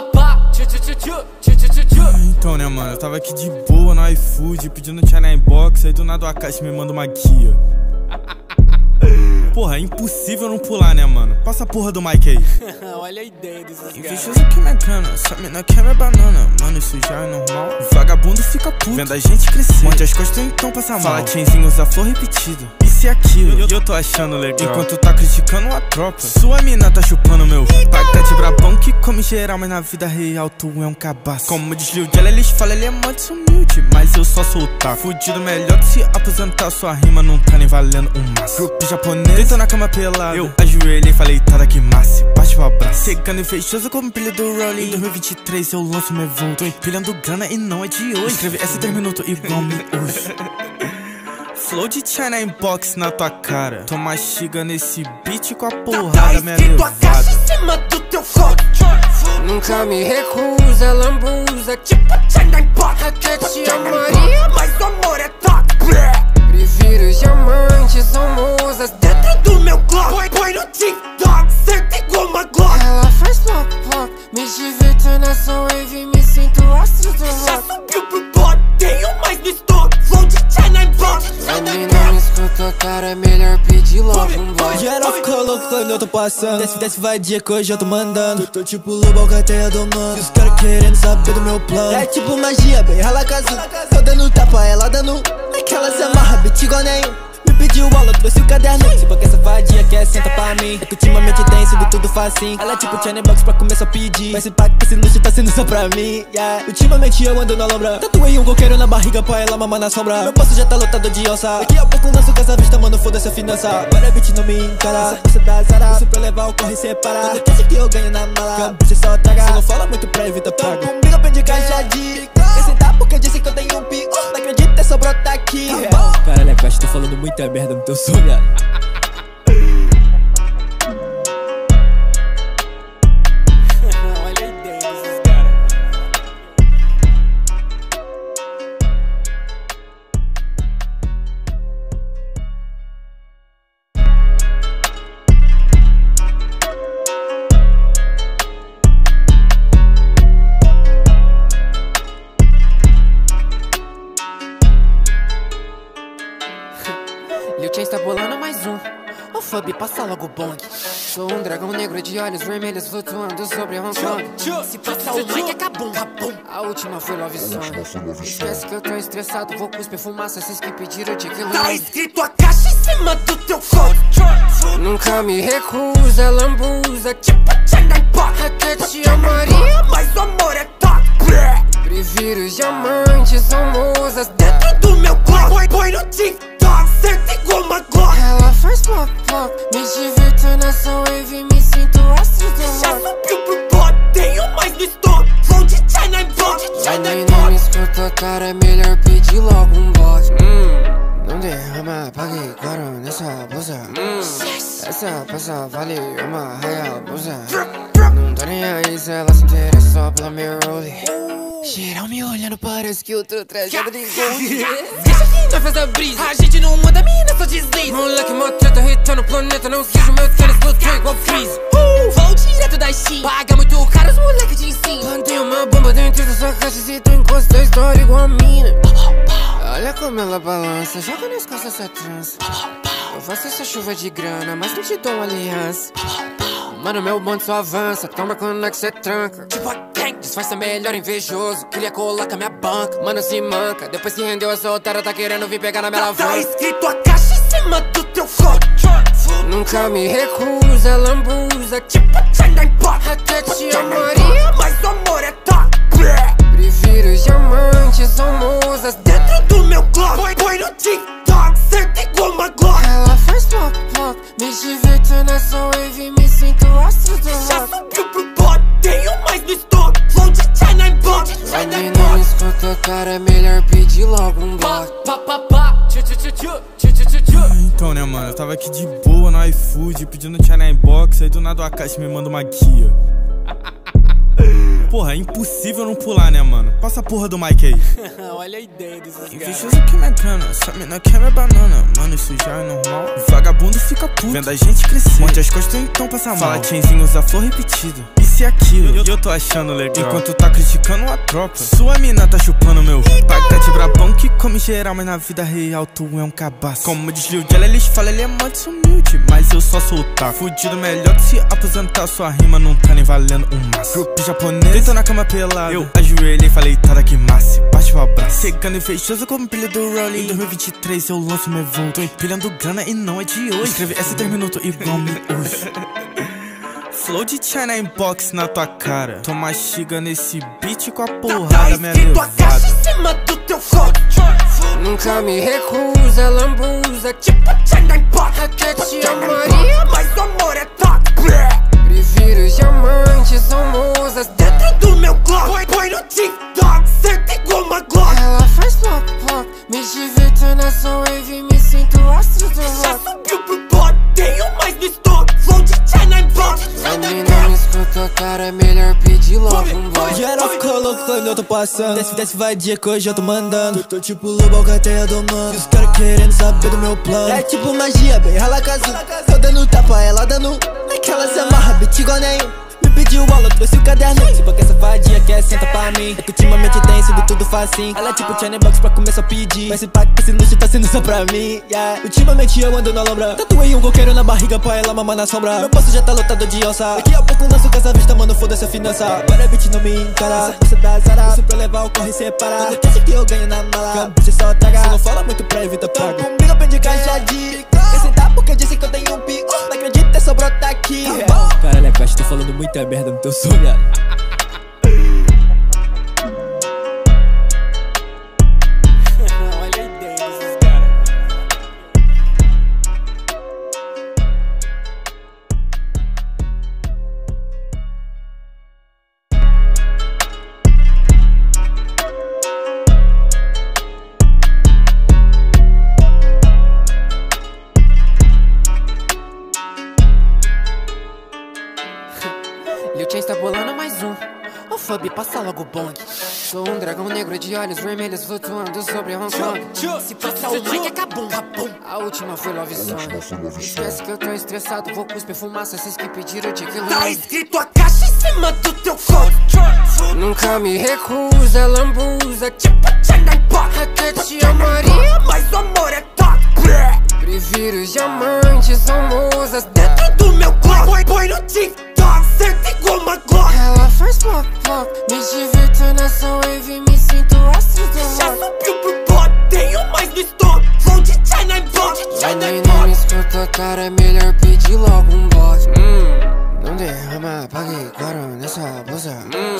Então, né, mano, eu tava aqui de boa no iFood, pedindo China Box, aí do nada o Akashi me manda uma guia. Porra, é impossível não pular, né, mano? Passa a porra do mic aí. Olha a ideia desses caras. Investoso que minha cana, essa mina quer minha banana. Mano, isso já é normal. Vagabundo fica puto, vendo a gente crescer. Onde as costas então passa mal. Fala Chenzinho, usa flor repetida. Isso e aquilo, eu tô achando legal. Enquanto tá criticando a tropa, sua mina tá chupando meu pacote brabão que come geral, mas na vida real tu é um cabaço. Como diz Lil J, eles falam, ele é mó desumilde, mas eu só sou o taco. Fudido melhor que se aposentar, sua rima não tá nem valendo um maço. Grupo japonês, tô na cama pelado, eu ajoelhei e falei, tá daqui massa, parte o abraço. Cegando e fechoso como brilho do Rolling. Em 2023 eu lanço meu voo, tô empilhando grana e não é de hoje. Escreve esse 3 minutos igual me hoje. Flow de China Box na tua cara, tô mastiga nesse beat com a porrada minha levada. Caixa em cima do teu cone. Nunca me recusa, lambuza, tipo China Box. Até te amaria, mas o amor é top. Prefiro diamantes, são musas dentro do meu Glock. Põe no TikTok, certo igual uma Glock. Ela faz pop pop, me divirto nessa wave, me sinto astro do rock. Já subiu pro plot, tenho mais no estoque. Flow de China Box. Não me escuta, cara, é melhor pedir logo um bot. Geral ficou louco quando eu tô passando. Desce vadia que hoje eu tô mandando. Tô tipo lobo, alcateia do mano. E os caras querendo saber do meu plano. É tipo magia, bem rala casu. Eu dando tapa, ela dando. Aquela se amarra, beat igual nenhum. Me pediu aula, trouxe o caderno. Se porque essa vadia quer, senta pra mim. É que ultimamente tem sido tudo facinho. Ela é tipo China Box pra começar a pedir. Mas esse pack, esse luxo tá sendo só pra mim, yeah. Ultimamente eu ando na lombra, tatuei um coqueiro na barriga pra ela mamar na sombra. Meu posto já tá lotado de onça. Daqui a pouco lanço com essa vista, mano, foda-se a finança. Agora bitch não me encara, essa pista da Zara. Isso pra levar o corre e separar. Quando pensa que eu ganho na mala, você só traga. Você não fala muito pra evitar paga. Comigo aprendi caixa de quer sentar porque eu disse que eu tenho um pi. Não acredito, é só brotar aqui. Caralho, Caixa, tô falando muita merda no teu som, viado. Olha a ideia desses caras. Lil Chains tá bolando mais um. Ô Fabi, passa logo o bonde. Sou um dragão negro de olhos vermelhos flutuando sobre Hong Kong. Se passar o mic, acabou. A última foi Love Song. Esquece que eu tô estressado, vou cuspir fumaça. Vocês que pediram de que Tá escrito a caixa em cima do teu corpo. Nunca me recusa, lambuza. Tipo China Box. Até te amaria, mas o amor é top. prefiro os diamantes, são musas. Dentro do meu Glock, põe no TikTok, senta igual uma Glock. Ela faz ploc, ploc. Me divirto nessa wave, me sinto astro do Já rock. subiu pro bot, tenho mais no estoque. Flow de China Box, China Mãe, Box. não escuta, cara, é melhor pedir logo um bote. Não derrama, pague caro nessa blusa. Essa peça vale uma real blusa. Não tô nem aí se ela se interessa só pela minha role. Geral me olhando, parece que eu tô trajado de gold. Deixa que nós faz a brisa. A gente não manda mina, só desliza. Moleque, mó treta, hitando o planeta. Não sujo meu tênis, flutuou igual freeze. Vou direto da Steam. Paga muito caro, os moleque de ensino. Plantei uma bomba dentro da sua caixa. Se tu encosta a história igual a mina. Olha como ela balança, joga nas costas essa trança. Eu faço essa chuva de grana, mas não te dou uma aliança. Mano, meu bonde só avança, toma quando é que cê tranca. Tipo a gang, Disfarça melhor invejoso, queria colar com a minha banca. Mano, se manca, depois se rendeu a solteira, tá querendo vir pegar na minha tá alavanca. escrito a caixa em cima do teu corpo. Nunca me recusa, lambuza. Tipo China Box, Até te amaria, mas o amor é top. prefiro os diamantes, são musas. Dentro do meu Glock, põe no TikTok, senta igual uma Glock. Ela faz ploc, ploc. Me divirto nessa wave, me sinto astro do Já rock. subiu pro bot, tenho mais no estoque. Flow de China Box, Pra China mim não Box. escuta, cara, é melhor pedir logo um bloco. Então, né, mano, eu tava aqui de boa no iFood, pedindo China Box, aí do nada a caixa me manda uma guia. Porra, é impossível não pular, né, mano? Passa a porra do mic aí. Olha a ideia desses caras. Invejoso que minha cana, essa mina quer minha banana. Mano, isso já é normal. Vagabundo fica puto, vendo a gente crescer. Onde as costas então passa mal. Fala chainzinho, usa flor repetido. Isso e aquilo, e eu tô achando legal. Enquanto tá criticando a tropa, sua mina tá chupando meu pai tá de brabão que come geral, mas na vida real tu é um cabaço. Como diz Lil J, eles falam, ele é muito humilde, mas eu só sou tá fudido, melhor que se aposentar. Sua rima não tá nem valendo um maço. Grupo japonês, deitou na cama pelado. Eu ajoelhei e falei, tá que massa, bate o abraço. Chegando invejoso como pilha do Rolling. Em 2023 eu lanço meu voo. Tô empilhando grana e não é de hoje. Escrevi essa 3 minutos igual me hoje. Flow de China Box na tua cara. Tô mastiga nesse beat com a porrada minha escrito a caixa levada. em cima do teu corpo. Nunca me recusa, lambuza. Tipo China Box, Até te amaria, mas o amor é top. prefiro os diamantes, são musas. Dentro do meu Glock, põe no TikTok, senta igual uma Glock. Ela faz ploc, ploc. Me divirto nessa wave, me sinto astro do Já rock. subiu pro bot, tenho mais no estoque. Flow de China Box, Pra China mim Box. não escuta, cara, é melhor pedir logo um bloco. Geral ficou louco quando eu tô passando. Desce vadia que hoje eu tô mandando. Tô tipo lobo, alcateia domando. E os caras querendo saber do meu plano. É tipo magia, bem rala casuda. Tô dando tapa, ela dando. Aquela se amarra, beat igual nenhum. Me pediu aula, trouxe o caderno. Se porque essa vadia quer senta pra mim. É que ultimamente tem sido tudo facinho. Ela é tipo China Box pra começar a pedir. Mas esse pack, esse luxo tá sendo só pra mim, yeah. Ultimamente eu ando na lombra, tatuei um coqueiro na barriga pra ela mamar na sombra. Meu posto já tá lotado de onça. Daqui a pouco lanço com essa vista, mano, foda-se a finança. Agora bitch não me encara, essa pista da Zara. Isso pra levar o corre e separar. Quando pensa que eu ganho na mala, você só traga. Você não fala muito pra evitar paga. Comigo aprendi caixa de quer sentar porque eu disse que eu tenho um pi. Não acredito, aqui. Caralho, é caixa, tô falando muita merda no teu som, viado. Olha a ideia desses caras. Lil Chain está bolando mais um. Ô Fabi, passa logo o bong. Sou um dragão negro de olhos vermelhos flutuando sobre Hong Kong. Se passar o mic, acabou. A última foi Love Song. Esquece que eu tô estressado, vou cuspir fumaça. Vocês que pediram de que Tá escrito a caixa em cima do teu cone. Nunca me recusa, lambuza. Tipo China em pó. Até te amaria, mas o amor é top. prefiro os diamantes, são musas. Dentro do meu Glock, põe no TikTok, senta igual uma Glock. Ela faz pop pop, me divirto nessa wave, me sinto astro do Já rock. subiu pro pot, tenho mais no estoque. Flow de China em pó, China em Não pó. me escuta, cara, é melhor pedir logo um bot. Não derrama, pague caro nessa blusa.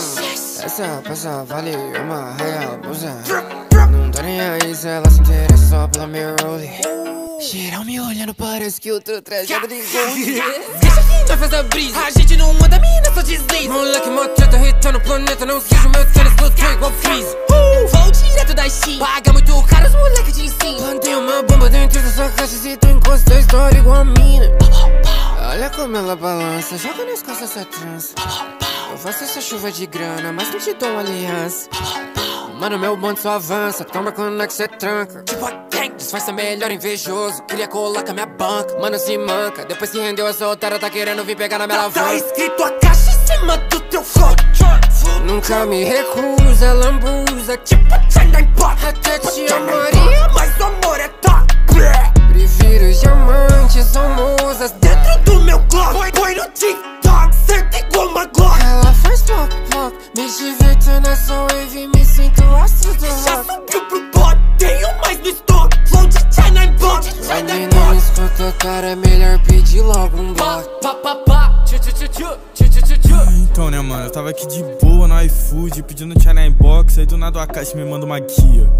Essa peça vale uma real blusa. Não tô nem aí se ela se interessa só pela minha role. Geral me olhando, parece que eu tô trajado de gold. Deixa que nós faz a brisa. A gente não manda, mina só desliza. Moleque, mó treta, hitando o planeta. Não seja meu tênis, flutua igual freeze. Vou direto da Steam. Paga muito caro, os moleque te ensinam. Plantei uma bomba dentro da sua caixa. Se tu encosta a história igual a mina. Olha como ela balança, joga nas costas essa trança. Eu faço essa chuva de grana, mas não te dou uma aliança. Mano, meu bonde só avança, toma quando é que cê tranca. Tipo a gang. Disfarça melhor invejoso, queria colar com a minha banca. Mano, se manca, depois que rendeu a solteira, tá querendo vir pegar na minha Tá alavanca. escrito a caixa em cima do teu cone. Nunca me recusa, lambuza. Tipo China em pó. Até te amaria, mas o amor é top. prefiro os diamantes, são musas. Dentro do meu Glock, põe no TikTok, senta igual uma Glock. Ela faz pop pop, me divirto nessa wave, me sinto astro do Já rock. subiu pro pot, tenho mais no estoque. Flow de China em pó, China Quando em não me pó. escuta, cara, é melhor pedir logo um Pá, bloco. pá, pá, pá. Tchu, tchu, tchu, tchu, tchu, tchu, tchu, tchu. Então, né, mano, eu tava aqui de boa no iFood, pedindo China Inbox, aí do nada o Akashi me manda uma guia.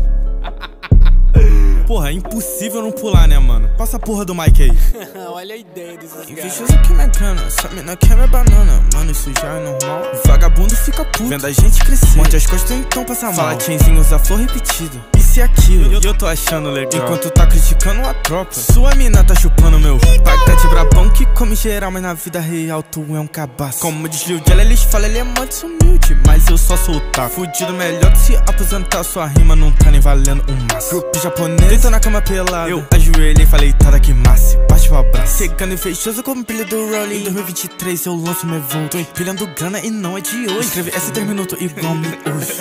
Porra, é impossível não pular, né, mano? Passa a porra do mic aí. Olha a ideia desses caras. Invejoso que me cana, essa mina quer minha banana. Mano, isso já é normal. Vagabundo fica puto, vendo a gente crescer. Morde as costas, então passa mal. Fala chainzinho, usa flor repetida. Isso e aquilo, e eu tô achando legal. Enquanto tá criticando a tropa, sua mina tá chupando meu paquete brabão que come geral, mas na vida real tu é um cabaço. Como diz Lil J, eles falam, ele é mó desumilde, mas eu só sou o taco. Fudido, melhor de se aposentar, sua rima não tá nem valendo um maço. Grupo japonês, deito na cama pelado. Eu ajoelhei e falei, tá que massa, bate o abraço. Secando e fechoso como pilha do Rolling. Em 2023 eu lanço meu voo. Tô empilhando grana e não é de hoje. Escreve esse 3 minutos igual me hoje.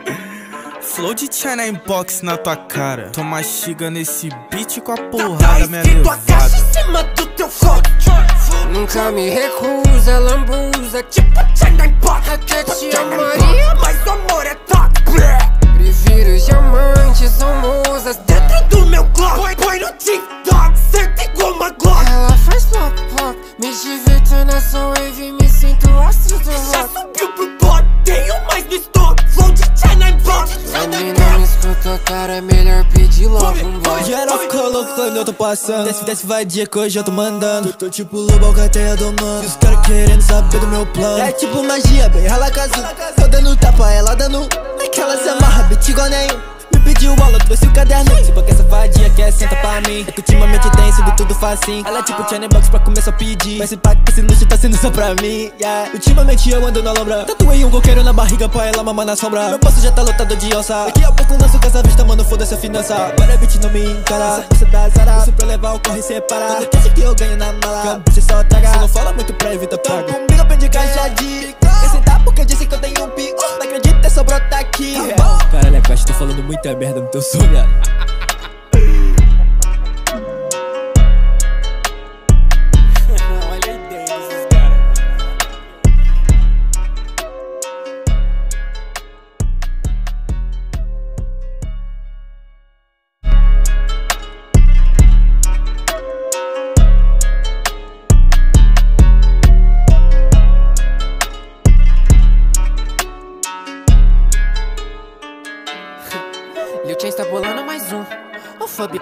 Flow de China Inbox na tua cara. Tô mastiga nesse beat com a porrada minha escrito a caixa levada. em cima do teu cone. Nunca me recusa, lambuza. Tipo China em pó, Até te amaria, mas o amor é top. prefiro os diamantes, são musas. Dentro do meu Glock, põe no TikTok, senta igual uma Glock. Ela faz pop pop, me divirto nessa wave, me sinto astro do Já rock. subiu pro pot, tenho mais no estoque. Flow de China em pó, Quando China em não me pó. escuta, cara, é melhor pedir logo um bloco. Geral ficou louco quando eu tô passando. Desce, desce, vai dia que hoje eu tô mandando. Tô tipo lobo, cateia domando. E os caras querendo saber do meu plano. É tipo magia, bem rala casu. Tô dando tapa, ela dando. Aquela se amarra, beat igual nenhum. Me pediu aula, trouxe o caderno. Se porque essa vadia quer, senta pra mim. É que ultimamente tem sido tudo facinho. Ela é tipo China Box pra começar a pedir. Mas esse pacto, esse luxo tá sendo só pra mim, yeah. Ultimamente eu ando na lombra. Tatuei um coqueiro na barriga pra ela mamar na sombra. Meu bolso já tá lotado de onça. Daqui a pouco lanço com essa vista, mano, foda-se a finança. Agora beat não me encara. Isso da Zara, isso pra levar o corre separar. Quando quer que eu ganho na mala, você só traga. Você não fala muito pra evitar praga. Então comigo aprendi caixa de sentar porque eu disse que eu tenho um pi. Não acredito, é só brotar aqui. Caralho, é caixa, tô falando muita merda no teu som, viado.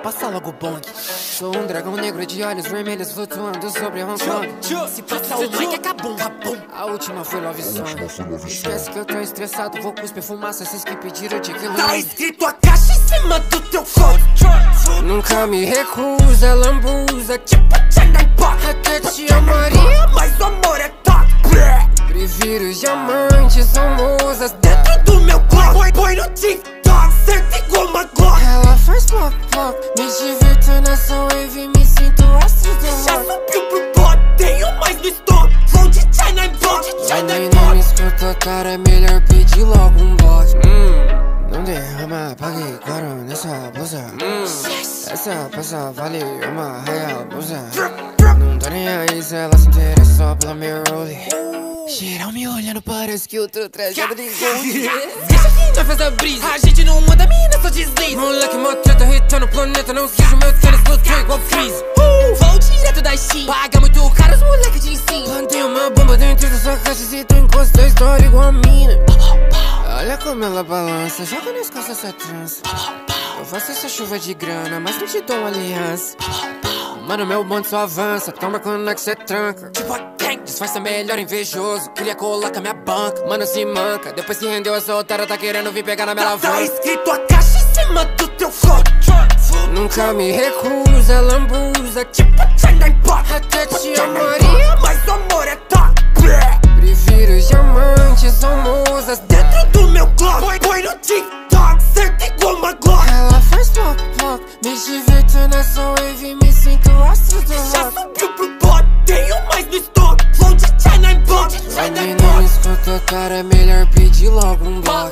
passa logo o bonde. Sou um dragão negro de olhos vermelhos flutuando sobre Hong Kong. Se passa o Mike acabou. A última foi Love Song. Esquece que eu tô estressado, vou cuspir fumaça, vocês que pediram de quilômetro. Tá escrito a caixa em cima do teu cone. Nunca me recusa, lambuza, tipo China e pop. até te amaria, mas o amor é top. prefiro diamantes, são musas Dentro do meu Glock, põe no TikTok, certo igual uma Glock. Ela faz pop pop, me divirto nessa wave, me sinto astro do Já rock. subiu pro plot, tenho mais no estoque. Flow de China e pop, China e Não me pop. escuta, cara, é melhor pedir logo um bot. Não derrama, pague caro nessa blusa. Essa peça vale uma real blusa. Não tô nem aí se ela se interessa só pela minha role. Geral me olhando, parece que eu tô trajado de gold. Deixa que nós faz a brisa. A gente não manda mina, só desliza. Moleque, mó treta, hitando o planeta. Não sujo meu tênis, flutua igual freeze. Vou direto da Steam. Paga muito caro, os moleque te ensinam. Plantei uma bomba dentro da sua caixa. Se tu encosta a história igual a mina. Olha como ela balança, joga nas costas essa trança. Eu faço essa chuva de grana, mas não te dou uma aliança. Mano, meu bonde só avança, toma quando é que cê tranca. Tipo a gang, Disfarça melhor invejoso, queria colar com a minha banca. Mano, se manca, depois que rendeu essa otária, tá querendo vir pegar na minha tá alavanca. escrito a caixa em cima do teu cone. Nunca me recusa, lambuza, Tipo China e pop. até te amaria, mas o amor é top. prefiro diamantes, são musas. Dentro do meu Glock, põe no TikTok, certo igual uma Glock. Ela faz pop pop, me divirto nessa wave, me sinto astro do Já rock. subiu pro plot, tenho mais no estoque. Flow de China e pop, China Alguém e não pop. escuta, cara, é melhor pedir logo um bloco.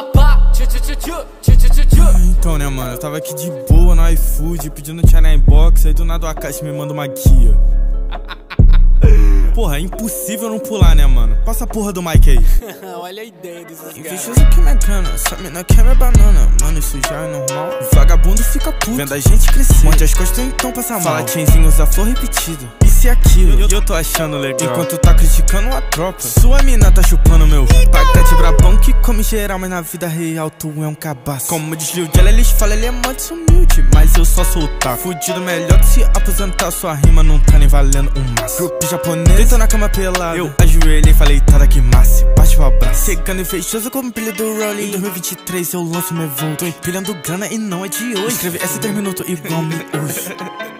Então, né, mano, eu tava aqui de boa no iFood, pedindo China Inbox, aí do nada o Akashi me manda uma guia. Porra, é impossível não pular, né, mano? Passa a porra do Mike aí. Olha a ideia desses caras. Invejoso que me cana, essa mina quer minha banana. Mano, isso já é normal. Vagabundo fica puto, vendo a gente crescer. Onde as costas então passa mal. Fala Chenzinho, usa flor repetido. Isso e aquilo, eu tô achando legal. Enquanto tá criticando a tropa, sua mina tá chupando meu pacote brabão que come geral, mas na vida real tu é um cabaço. Como desvio de ela, eles falam, ele é mó desumilde, mas eu só sou o taco. Fudido melhor que se aposentar, sua rima não tá nem valendo um maço. Grupo japonês, deitou na cama pelado, eu ajoelhei e falei, tá que massa, bate o abraço. Chegando invejoso como brilho do Rolling. Em 2023 eu lanço meu voo, tô empilhando grana e não é de hoje. Escreve essa 3 minutos igual me hoje.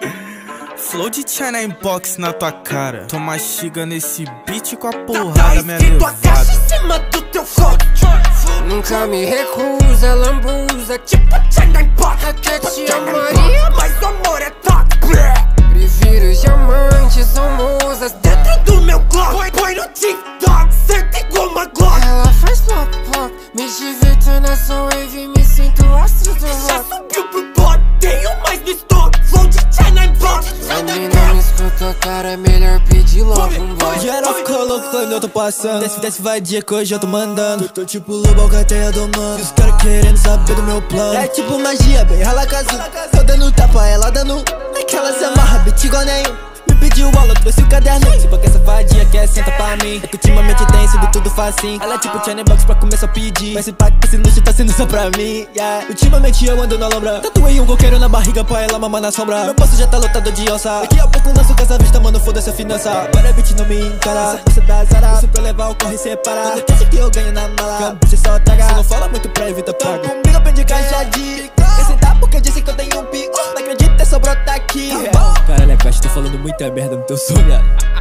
Flow de China Inbox na tua cara. Tô mastiga nesse beat com a porrada minha escrito a caixa levada. em cima do teu cone. Nunca me recusa, lambuza, Tipo China e pop, até te amaria, mas o amor é top. prefiro diamantes, são musas. Dentro do meu Glock, põe no TikTok, certo igual uma Glock. Ela faz pop pop, me divirto nessa wave, me sinto astro do Já rock. subiu pro plot, tenho mais no estoque. Flow de China e pop, Alguém não me escuta, cara, é melhor pedir logo um bloco. Geral ficou louco quando eu tô passando. Desce vadia que hoje eu tô mandando. Tô tipo lobo, alcateia do mano. E os caras querendo saber do meu plano. É tipo magia, bem rala casu. Eu dando tapa, ela dando. Aquela se amarra, beat igual nenhum. Me pediu aula, trouxe o caderno. Tipo que essa vadia quer senta pra mim. É que ultimamente tem sido tudo facinho. Ela é tipo China Box pra começar a pedir. Mas esse pack, esse luxo tá sendo só pra mim, yeah. Ultimamente eu ando na lombra. Tatuei um coqueiro na barriga pra ela mamar na sombra. Meu posto já tá lotado de onça. Daqui a pouco lanço com essa vista, mano, foda-se a finança. Agora beat não me encara. Essa bolsa da Zara, isso pra levar o corre sem parar. Quando quer que eu ganho na mala, você só traga. Você não fala muito pra evitar praga. Comigo aprendi caixa de quer sentar porque eu disse que eu tenho um pi. Não acredito, é só brotar aqui. Caralho, Akashi, tô falando muita merda no teu som, viado.